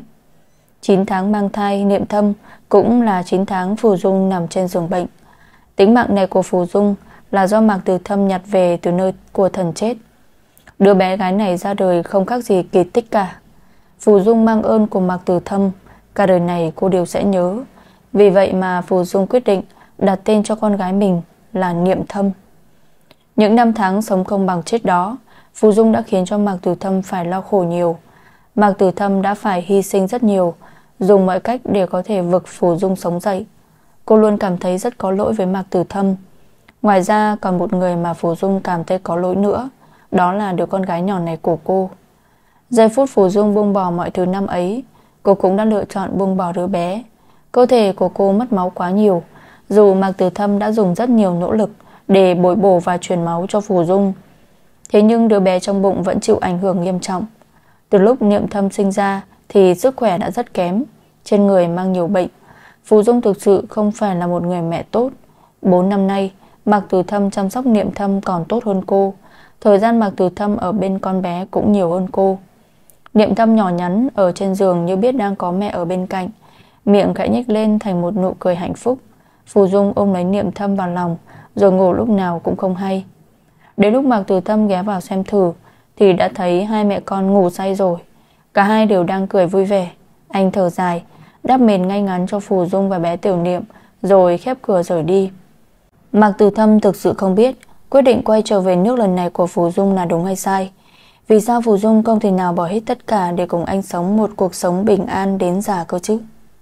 9 tháng mang thai Niệm Thâm cũng là 9 tháng Phù Dung nằm trên giường bệnh. Tính mạng này của Phù Dung là do Mạc Tử Thâm nhặt về từ nơi của thần chết. Đứa bé gái này ra đời không khác gì kỳ tích cả. Phù Dung mang ơn của Mạc Tử Thâm, cả đời này cô đều sẽ nhớ. Vì vậy mà Phù Dung quyết định đặt tên cho con gái mình là Niệm Thâm. Những năm tháng sống không bằng chết đó, Phù Dung đã khiến cho Mạc Tử Thâm phải lo khổ nhiều. Mạc Tử Thâm đã phải hy sinh rất nhiều, dùng mọi cách để có thể vực Phù Dung sống dậy. Cô luôn cảm thấy rất có lỗi với Mạc Tử Thâm. Ngoài ra còn một người mà Phù Dung cảm thấy có lỗi nữa, đó là đứa con gái nhỏ này của cô. Giây phút Phù Dung buông bỏ mọi thứ năm ấy, cô cũng đã lựa chọn buông bỏ đứa bé. Cơ thể của cô mất máu quá nhiều, dù Mạc Tử Thâm đã dùng rất nhiều nỗ lực để bồi bổ và truyền máu cho Phù Dung. Thế nhưng đứa bé trong bụng vẫn chịu ảnh hưởng nghiêm trọng. Từ lúc Niệm Thâm sinh ra thì sức khỏe đã rất kém, trên người mang nhiều bệnh. Phù Dung thực sự không phải là một người mẹ tốt. 4 năm nay Mạc Tử Thâm chăm sóc Niệm Thâm còn tốt hơn cô. Thời gian Mạc Tử Thâm ở bên con bé cũng nhiều hơn cô. Niệm Thâm nhỏ nhắn ở trên giường như biết đang có mẹ ở bên cạnh, miệng khẽ nhếch lên thành một nụ cười hạnh phúc. Phù Dung ôm lấy Niệm Thâm vào lòng, rồi ngủ lúc nào cũng không hay. Đến lúc Mạc Tử Thâm ghé vào xem thử thì đã thấy hai mẹ con ngủ say rồi. Cả hai đều đang cười vui vẻ. Anh thở dài, đắp mền ngay ngắn cho Phù Dung và bé Tiểu Niệm, rồi khép cửa rời đi. Mạc Tử Thâm thực sự không biết quyết định quay trở về nước lần này của Phù Dung là đúng hay sai. Vì sao Phù Dung không thể nào bỏ hết tất cả để cùng anh sống một cuộc sống bình an đến già cơ chứ?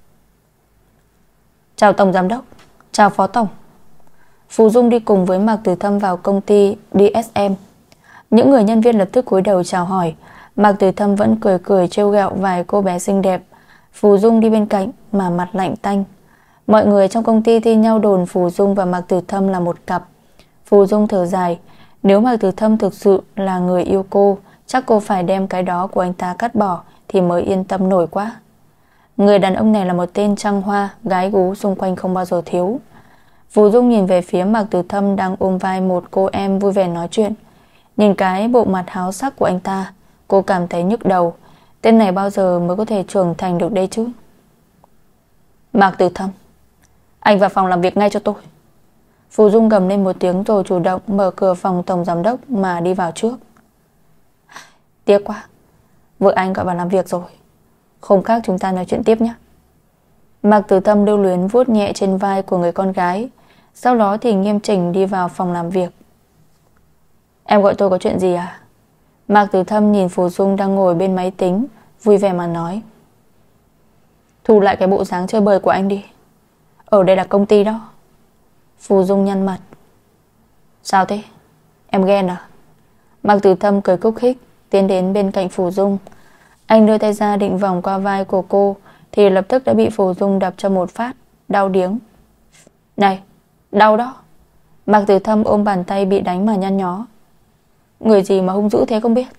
Chào Tổng Giám Đốc. Chào Phó Tổng. Phù Dung đi cùng với Mạc Tử Thâm vào công ty DSM. Những người nhân viên lập tức cúi đầu chào hỏi. Mạc Tử Thâm vẫn cười cười trêu ghẹo vài cô bé xinh đẹp. Phù Dung đi bên cạnh mà mặt lạnh tanh. Mọi người trong công ty thi nhau đồn Phù Dung và Mạc Tử Thâm là một cặp. Phù Dung thở dài, nếu Mạc Tử Thâm thực sự là người yêu cô, chắc cô phải đem cái đó của anh ta cắt bỏ thì mới yên tâm nổi quá. Người đàn ông này là một tên trăng hoa, gái gú xung quanh không bao giờ thiếu. Phù Dung nhìn về phía Mạc Tử Thâm đang ôm vai một cô em vui vẻ nói chuyện. Nhìn cái bộ mặt háo sắc của anh ta, cô cảm thấy nhức đầu. Tên này bao giờ mới có thể trưởng thành được đây chứ? Mạc Tử Thâm, anh vào phòng làm việc ngay cho tôi. Phù Dung gầm lên một tiếng rồi chủ động mở cửa phòng Tổng Giám Đốc mà đi vào trước. Tiếc quá, vợ anh gọi vào làm việc rồi. Hôm khác chúng ta nói chuyện tiếp nhé. Mạc Tử Thâm lưu luyến vuốt nhẹ trên vai của người con gái, sau đó thì nghiêm chỉnh đi vào phòng làm việc. Em gọi tôi có chuyện gì à? Mạc Tử Thâm nhìn Phù Dung đang ngồi bên máy tính, vui vẻ mà nói. Thu lại cái bộ dáng chơi bời của anh đi. Ở đây là công ty đó. Phù Dung nhăn mặt. Sao thế? Em ghen à? Mạc Tử Thâm cười khúc khích, tiến đến bên cạnh Phù Dung. Anh đưa tay ra định vòng qua vai của cô thì lập tức đã bị Phù Dung đập cho một phát. đau điếng. Này, đau đó. Mạc Tử Thâm ôm bàn tay bị đánh mà nhăn nhó. Người gì mà hung dữ thế không biết.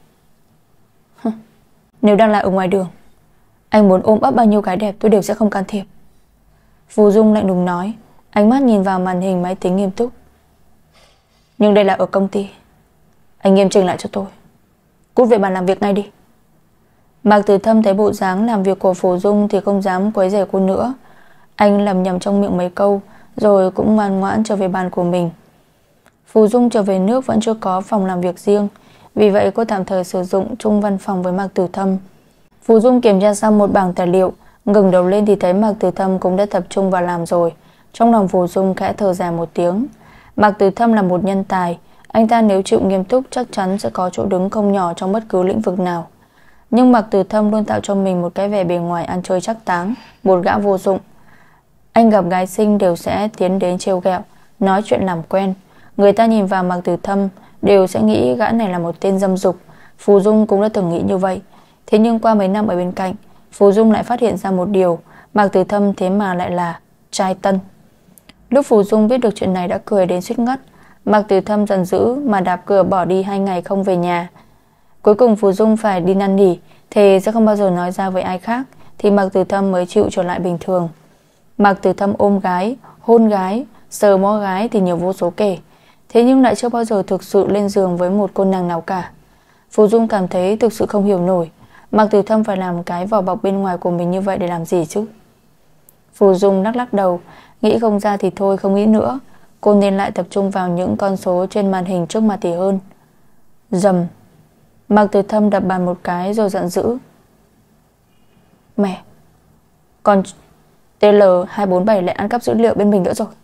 Nếu đang là ở ngoài đường, anh muốn ôm ấp bao nhiêu gái đẹp tôi đều sẽ không can thiệp. Phù Dung lạnh lùng nói, ánh mắt nhìn vào màn hình máy tính nghiêm túc. Nhưng đây là ở công ty, anh nghiêm chỉnh lại cho tôi. Cút về bàn làm việc ngay đi. Mạc Tử Thâm thấy bộ dáng làm việc của Phù Dung thì không dám quấy rầy cô nữa. Anh lầm nhầm trong miệng mấy câu rồi cũng ngoan ngoãn trở về bàn của mình. Phù Dung trở về nước vẫn chưa có phòng làm việc riêng, vì vậy cô tạm thời sử dụng chung văn phòng với Mạc Tử Thâm. Phù Dung kiểm tra xong một bảng tài liệu, ngẩng đầu lên thì thấy Mạc Tử Thâm cũng đã tập trung vào làm rồi. Trong lòng Phù Dung khẽ thở dài một tiếng. Mạc Tử Thâm là một nhân tài, anh ta nếu chịu nghiêm túc chắc chắn sẽ có chỗ đứng không nhỏ trong bất cứ lĩnh vực nào. Nhưng Mạc Tử Thâm luôn tạo cho mình một cái vẻ bề ngoài ăn chơi trác táng, một gã vô dụng. Anh gặp gái xinh đều sẽ tiến đến trêu ghẹo, nói chuyện làm quen. Người ta nhìn vào Mạc Tử Thâm đều sẽ nghĩ gã này là một tên dâm dục. Phù Dung cũng đã từng nghĩ như vậy. Thế nhưng qua mấy năm ở bên cạnh, Phù Dung lại phát hiện ra một điều, Mạc Tử Thâm thế mà lại là trai tân. Lúc Phù Dung biết được chuyện này đã cười đến suýt ngất. Mạc Tử Thâm giận dữ mà đạp cửa bỏ đi 2 ngày không về nhà. Cuối cùng Phù Dung phải đi năn nỉ, thề sẽ không bao giờ nói ra với ai khác, thì Mạc Tử Thâm mới chịu trở lại bình thường. Mạc Tử Thâm ôm gái, hôn gái, sờ mó gái thì nhiều vô số kể, thế nhưng lại chưa bao giờ thực sự lên giường với một cô nàng nào cả. Phù Dung cảm thấy thực sự không hiểu nổi, Mạc Tử Thâm phải làm cái vỏ bọc bên ngoài của mình như vậy để làm gì chứ? Phù Dung lắc đầu, nghĩ không ra thì thôi, không nghĩ nữa. Cô nên lại tập trung vào những con số trên màn hình trước mặt thì hơn. Rầm. Mạc Tử Thâm đập bàn một cái rồi giận dữ. Mẹ, còn TL247 lại ăn cắp dữ liệu bên mình nữa rồi.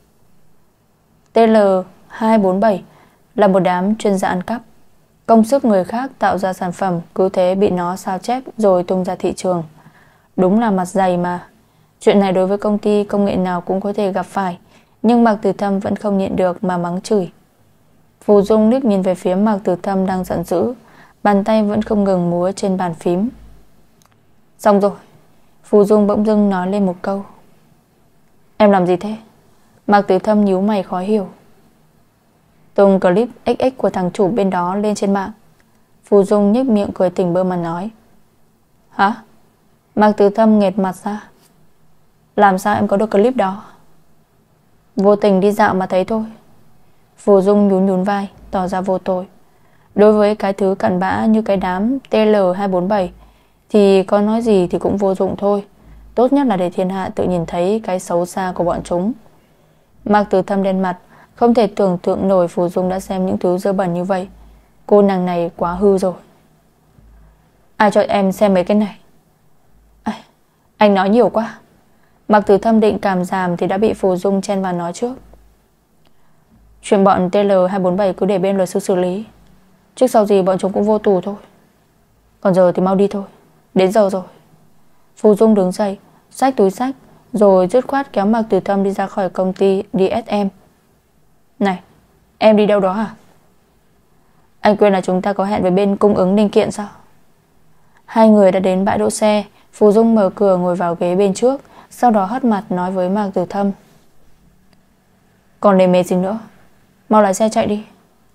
TL247 là một đám chuyên gia ăn cắp. Công sức người khác tạo ra sản phẩm cứ thế bị nó sao chép rồi tung ra thị trường. Đúng là mặt dày mà. Chuyện này đối với công ty công nghệ nào cũng có thể gặp phải, nhưng Mạc Tử Thâm vẫn không nhịn được mà mắng chửi. Phù Dung liếc nhìn về phía Mạc Tử Thâm đang giận dữ, bàn tay vẫn không ngừng múa trên bàn phím. Xong rồi. Phù Dung bỗng dưng nói lên một câu. Em làm gì thế? Mạc Tử Thâm nhíu mày khó hiểu. Tung clip XX của thằng chủ bên đó lên trên mạng. Phù Dung nhếch miệng cười tỉnh bơ mà nói. Hả? Mạc Tử Thâm nghệt mặt ra. Làm sao em có được clip đó? Vô tình đi dạo mà thấy thôi. Phù Dung nhún nhún vai, tỏ ra vô tội. Đối với cái thứ cặn bã như cái đám TL247 thì có nói gì thì cũng vô dụng thôi. Tốt nhất là để thiên hạ tự nhìn thấy cái xấu xa của bọn chúng. Mạc Tử Thâm đen mặt, không thể tưởng tượng nổi Phù Dung đã xem những thứ dơ bẩn như vậy. Cô nàng này quá hư rồi. Ai cho em xem mấy cái này? Anh nói nhiều quá. Mạc Tử Thâm định cảm giảm thì đã bị Phù Dung chen vào nói trước. Chuyện bọn TL247 cứ để bên luật sư xử lý, trước sau gì bọn chúng cũng vô tù thôi. Còn giờ thì mau đi thôi, đến giờ rồi. Phù Dung đứng dậy, xách túi xách, rồi dứt khoát kéo Mạc Tử Thâm đi ra khỏi công ty DSM. Này, em đi đâu đó hả? Anh quên là chúng ta có hẹn với bên cung ứng linh kiện sao? Hai người đã đến bãi đỗ xe. Phù Dung mở cửa ngồi vào ghế bên trước, sau đó hất mặt nói với Mạc Tử Thâm. Còn lề mề gì nữa, mau lái xe chạy đi.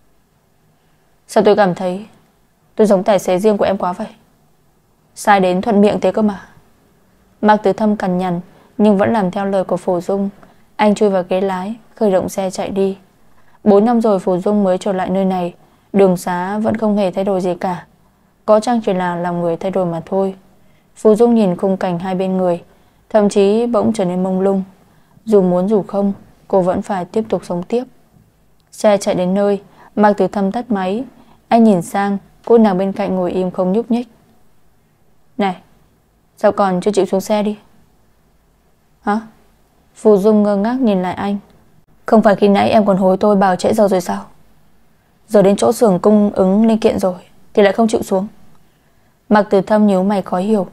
Sao tôi cảm thấy tôi giống tài xế riêng của em quá vậy? Sai đến thuận miệng thế cơ mà. Mạc Tử Thâm cằn nhằn nhưng vẫn làm theo lời của Phù Dung. Anh chui vào ghế lái, khởi động xe chạy đi. 4 năm rồi Phù Dung mới trở lại nơi này, đường xá vẫn không hề thay đổi gì cả, có chăng chỉ là lòng người thay đổi mà thôi. Phù Dung nhìn khung cảnh hai bên người, thậm chí bỗng trở nên mông lung. Dù muốn dù không, cô vẫn phải tiếp tục sống tiếp. Xe chạy đến nơi, Mạc Tử Thâm tắt máy. Anh nhìn sang, cô nàng bên cạnh ngồi im không nhúc nhích. Này, sao còn chưa chịu xuống xe đi? Hả? Phù Dung ngơ ngác nhìn lại anh. Không phải khi nãy em còn hối tôi bảo trễ giờ rồi sao? Giờ đến chỗ xưởng cung ứng linh kiện rồi thì lại không chịu xuống. Mạc Tử Thâm nhíu mày khó hiểu.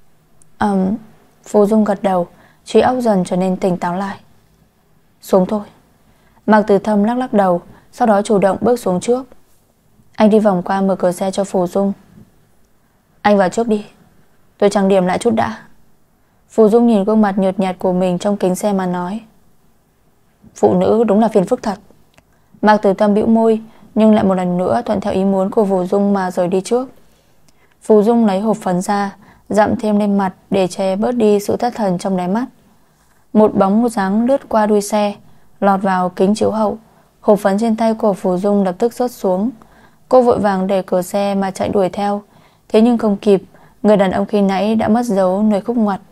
Phù Dung gật đầu, trí óc dần trở nên tỉnh táo lại. Xuống thôi. Mạc Tử Thâm lắc lắc đầu, sau đó chủ động bước xuống trước. Anh đi vòng qua mở cửa xe cho Phù Dung. Anh vào trước đi, tôi trang điểm lại chút đã. Phù Dung nhìn gương mặt nhợt nhạt của mình trong kính xe mà nói: Phụ nữ đúng là phiền phức thật. Mạc Tử Tâm bĩu môi, nhưng lại một lần nữa thuận theo ý muốn của Phù Dung mà rời đi trước. Phù Dung lấy hộp phấn ra, dặm thêm lên mặt để che bớt đi sự thất thần trong đáy mắt. Một bóng một dáng lướt qua đuôi xe, lọt vào kính chiếu hậu. Hộp phấn trên tay của Phù Dung lập tức rớt xuống. Cô vội vàng đẩy cửa xe mà chạy đuổi theo. Thế nhưng không kịp, người đàn ông khi nãy đã mất dấu nơi khúc ngoặt.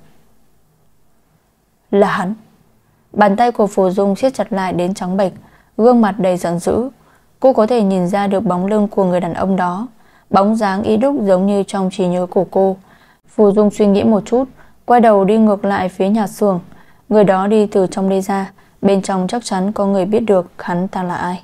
Là hắn. Bàn tay của Phù Dung siết chặt lại đến trắng bệch, gương mặt đầy giận dữ. Cô có thể nhìn ra được bóng lưng của người đàn ông đó, bóng dáng y đúc giống như trong trí nhớ của cô. Phù Dung suy nghĩ một chút, quay đầu đi ngược lại phía nhà xưởng. Người đó đi từ trong đi ra, bên trong chắc chắn có người biết được hắn ta là ai.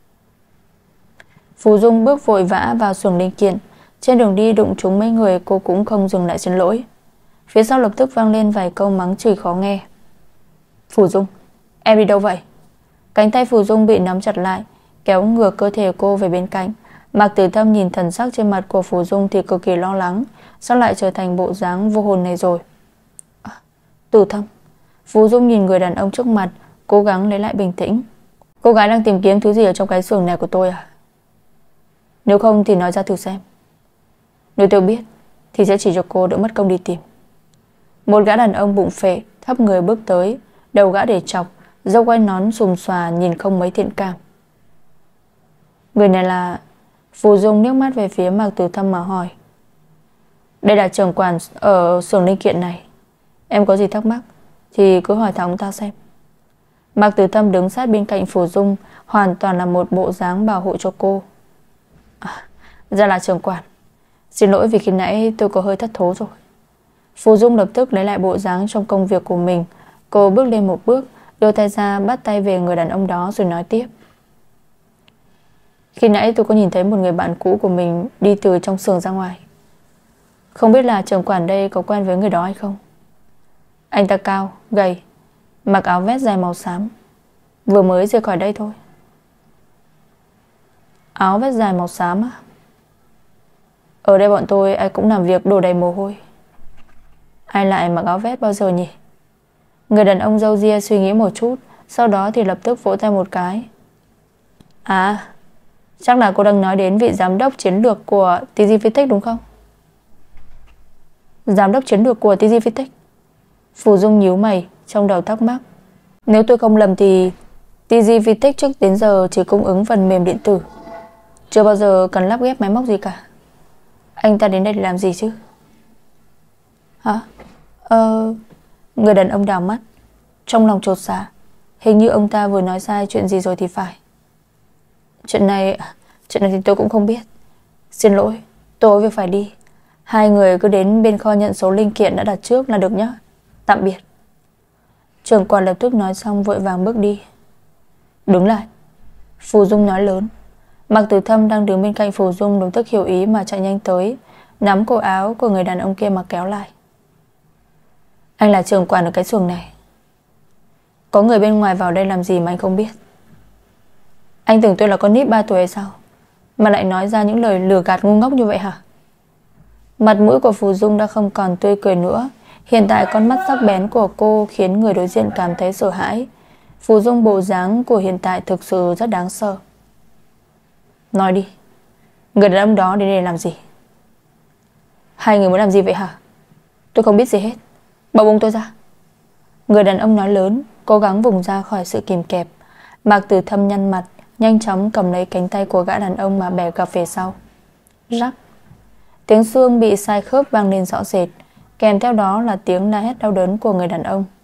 Phù Dung bước vội vã vào xưởng linh kiện. Trên đường đi đụng trúng mấy người, cô cũng không dừng lại xin lỗi. Phía sau lập tức vang lên vài câu mắng chửi khó nghe. Phù Dung, em đi đâu vậy? Cánh tay Phù Dung bị nắm chặt lại, kéo ngược cơ thể cô về bên cạnh. Mạc Tử Tâm nhìn thần sắc trên mặt của Phù Dung thì cực kỳ lo lắng. Sao lại trở thành bộ dáng vô hồn này rồi? Tử Tâm. Phù Dung nhìn người đàn ông trước mặt, cố gắng lấy lại bình tĩnh. Cô gái đang tìm kiếm thứ gì ở trong cái xưởng này của tôi à? Nếu không thì nói ra thử xem. Nếu tôi biết thì sẽ chỉ cho cô đỡ mất công đi tìm. Một gã đàn ông bụng phệ thấp người bước tới, đầu gã để chọc, râu quai nón xùm xòa, nhìn không mấy thiện cảm. Người này là... Phù Dung nước mắt về phía Mạc Tử Tâm mà hỏi. Đây là trưởng quản ở xưởng linh kiện này. Em có gì thắc mắc thì cứ hỏi thẳng ông ta xem. Mạc Tử Tâm đứng sát bên cạnh Phù Dung, hoàn toàn là một bộ dáng bảo hộ cho cô. Ra là trưởng quản. Xin lỗi vì khi nãy tôi có hơi thất thố rồi. Phù Dung lập tức lấy lại bộ dáng trong công việc của mình. Cô bước lên một bước, đưa tay ra bắt tay về người đàn ông đó rồi nói tiếp. Khi nãy tôi có nhìn thấy một người bạn cũ của mình đi từ trong xưởng ra ngoài. Không biết là trưởng quản đây có quen với người đó hay không? Anh ta cao, gầy, mặc áo vest dài màu xám, vừa mới rời khỏi đây thôi. Áo vest dài màu xám á? Ở đây bọn tôi ai cũng làm việc đổ đầy mồ hôi. Ai lại mặc áo vest bao giờ nhỉ? Người đàn ông râu ria suy nghĩ một chút, sau đó thì lập tức vỗ tay một cái. À, chắc là cô đang nói đến vị giám đốc chiến lược của TG Fitech đúng không? Giám đốc chiến lược của TG Fitech? Phù Dung nhíu mày, trong đầu thắc mắc. Nếu tôi không lầm thì TG Fitech trước đến giờ chỉ cung ứng phần mềm điện tử, chưa bao giờ cần lắp ghép máy móc gì cả. Anh ta đến đây để làm gì chứ? Hả? Người đàn ông đảo mắt, trong lòng chột dạ. Hình như ông ta vừa nói sai chuyện gì rồi thì phải. Chuyện này thì tôi cũng không biết. Xin lỗi, tôi có việc phải đi. Hai người cứ đến bên kho nhận số linh kiện đã đặt trước là được nhé. Tạm biệt. Trưởng quản lập tức nói xong vội vàng bước đi. Đứng lại. Phù Dung nói lớn. Mạc Tử Thâm đang đứng bên cạnh Phù Dung lập tức hiểu ý mà chạy nhanh tới, nắm cổ áo của người đàn ông kia mà kéo lại. Anh là trưởng quản ở cái xưởng này. Có người bên ngoài vào đây làm gì mà anh không biết? Anh tưởng tôi là con nít 3 tuổi hay sao mà lại nói ra những lời lừa gạt ngu ngốc như vậy hả? Mặt mũi của Phù Dung đã không còn tươi cười nữa. Hiện tại con mắt sắc bén của cô khiến người đối diện cảm thấy sợ hãi. Phù Dung bộ dáng của hiện tại thực sự rất đáng sợ. Nói đi, người đàn ông đó đến đây làm gì? Hai người muốn làm gì vậy hả? Tôi không biết gì hết. Bỏ bông tôi ra. Người đàn ông nói lớn, cố gắng vùng ra khỏi sự kìm kẹp. Mạc Tử Thâm nhăn mặt, nhanh chóng cầm lấy cánh tay của gã đàn ông mà bẻ gập về sau. Rắc. Tiếng xương bị sai khớp vang lên rõ rệt, kèm theo đó là tiếng la hét đau đớn của người đàn ông.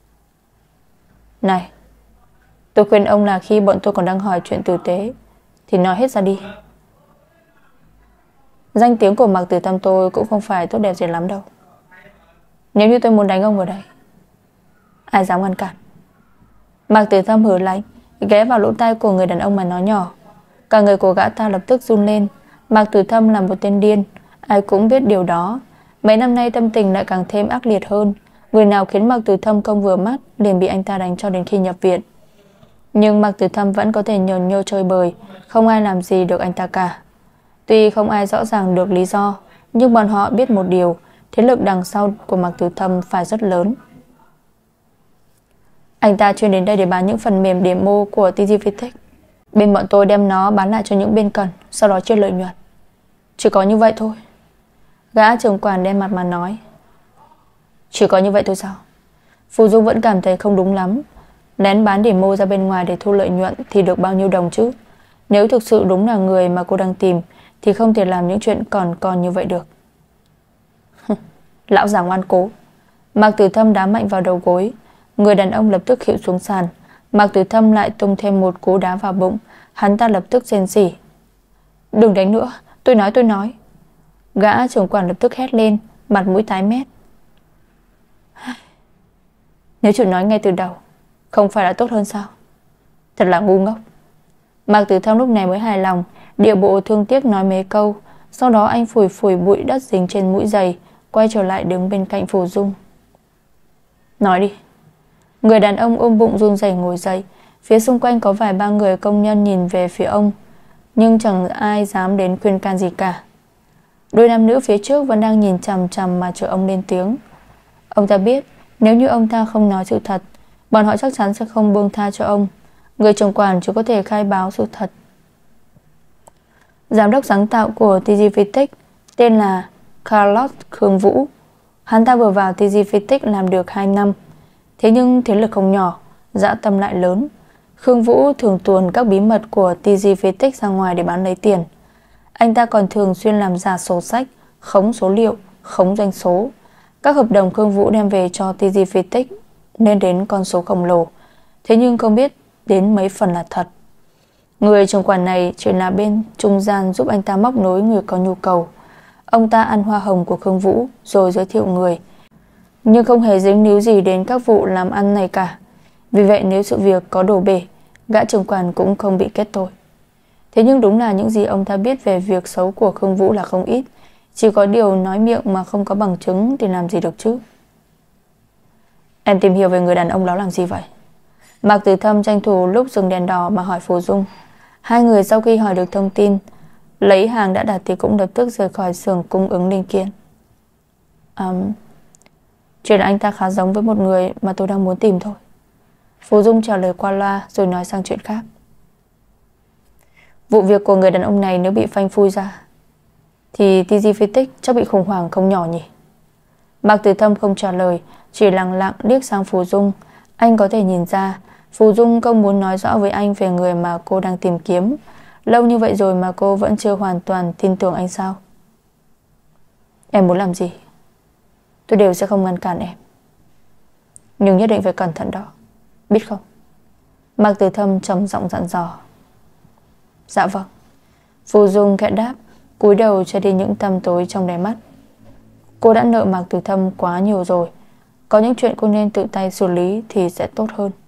Này, tôi khuyên ông là khi bọn tôi còn đang hỏi chuyện tử tế thì nói hết ra đi. Danh tiếng của Mạc Tử Thâm tôi cũng không phải tốt đẹp gì lắm đâu. Nếu như tôi muốn đánh ông ở đây, ai dám ngăn cản? Mạc Tử Thâm hừ lạnh, ghé vào lỗ tai của người đàn ông mà nói nhỏ. Cả người của gã ta lập tức run lên. Mạc Tử Thâm là một tên điên, ai cũng biết điều đó. Mấy năm nay tâm tình lại càng thêm ác liệt hơn. Người nào khiến Mạc Tử Thâm không vừa mắt liền bị anh ta đánh cho đến khi nhập viện. Nhưng Mạc Tử Thâm vẫn có thể nhờn nhơ chơi bời, không ai làm gì được anh ta cả. Tuy không ai rõ ràng được lý do, nhưng bọn họ biết một điều, thế lực đằng sau của Mạc Tử Thâm phải rất lớn. Anh ta chuyên đến đây để bán những phần mềm demo của TGVTech. Bên bọn tôi đem nó bán lại cho những bên cần, sau đó chia lợi nhuận. Chỉ có như vậy thôi. Gã trưởng quản đen mặt mà nói. Chỉ có như vậy thôi sao? Phù Dung vẫn cảm thấy không đúng lắm. Lén bán demo ra bên ngoài để thu lợi nhuận thì được bao nhiêu đồng chứ? Nếu thực sự đúng là người mà cô đang tìm thì không thể làm những chuyện còn như vậy được. Lão già ngoan cố. Mạc Tử Thâm đá mạnh vào đầu gối. Người đàn ông lập tức khuỵu xuống sàn. Mạc Tử Thâm lại tung thêm một cú đá vào bụng. Hắn ta lập tức rên rỉ. Đừng đánh nữa, tôi nói. Gã trưởng quản lập tức hét lên, mặt mũi tái mét. Nếu chịu nói ngay từ đầu, không phải là tốt hơn sao? Thật là ngu ngốc. Mạc Tử Thâm lúc này mới hài lòng, điệu bộ thương tiếc nói mấy câu. Sau đó anh phủi phủi bụi đất dính trên mũi giày, quay trở lại đứng bên cạnh Phù Dung. Nói đi. Người đàn ông ôm bụng run rẩy ngồi dậy. Phía xung quanh có vài ba người công nhân nhìn về phía ông, nhưng chẳng ai dám đến khuyên can gì cả. Đôi nam nữ phía trước vẫn đang nhìn chằm chằm mà chờ ông lên tiếng. Ông ta biết nếu như ông ta không nói sự thật, bọn họ chắc chắn sẽ không buông tha cho ông. Người trưởng quản chỉ có thể khai báo sự thật. Giám đốc sáng tạo của TGVTech tên là Carlos Khương Vũ. Hắn ta vừa vào TGVTech làm được 2 năm. Thế nhưng thế lực không nhỏ, dã tâm lại lớn. Khương Vũ thường tuồn các bí mật của TGVTech ra ngoài để bán lấy tiền. Anh ta còn thường xuyên làm giả sổ sách, khống số liệu, khống doanh số. Các hợp đồng Khương Vũ đem về cho TGVTech nên đến con số khổng lồ. Thế nhưng không biết đến mấy phần là thật. Người trưởng quản này chỉ là bên trung gian giúp anh ta móc nối người có nhu cầu. Ông ta ăn hoa hồng của Khương Vũ rồi giới thiệu người, nhưng không hề dính líu gì đến các vụ làm ăn này cả. Vì vậy nếu sự việc có đổ bể, gã trưởng quản cũng không bị kết tội. Thế nhưng đúng là những gì ông ta biết về việc xấu của Khương Vũ là không ít. Chỉ có điều nói miệng mà không có bằng chứng thì làm gì được chứ. Em tìm hiểu về người đàn ông đó làm gì vậy? Mạc Tử Thâm tranh thủ lúc dừng đèn đỏ mà hỏi Phù Dung. Hai người sau khi hỏi được thông tin, lấy hàng đã đặt thì cũng lập tức rời khỏi xưởng cung ứng linh kiện. Chuyện anh ta khá giống với một người mà tôi đang muốn tìm thôi. Phù Dung trả lời qua loa rồi nói sang chuyện khác. Vụ việc của người đàn ông này nếu bị phanh phui ra thì TGVTech chắc bị khủng hoảng không nhỏ nhỉ? Mạc Tử Thâm không trả lời, chỉ lặng lặng liếc sang Phù Dung. Anh có thể nhìn ra Phù Dung không muốn nói rõ với anh về người mà cô đang tìm kiếm. Lâu như vậy rồi mà cô vẫn chưa hoàn toàn tin tưởng anh sao? Em muốn làm gì tôi đều sẽ không ngăn cản em, nhưng nhất định phải cẩn thận đó, biết không? Mạc Tử Thâm trầm giọng dặn dò. Dạ vâng. Phù Dung khẽ đáp, cúi đầu che đi những tăm tối trong đáy mắt. Cô đã nợ Mạc Tử Thâm quá nhiều rồi. Có những chuyện cô nên tự tay xử lý thì sẽ tốt hơn.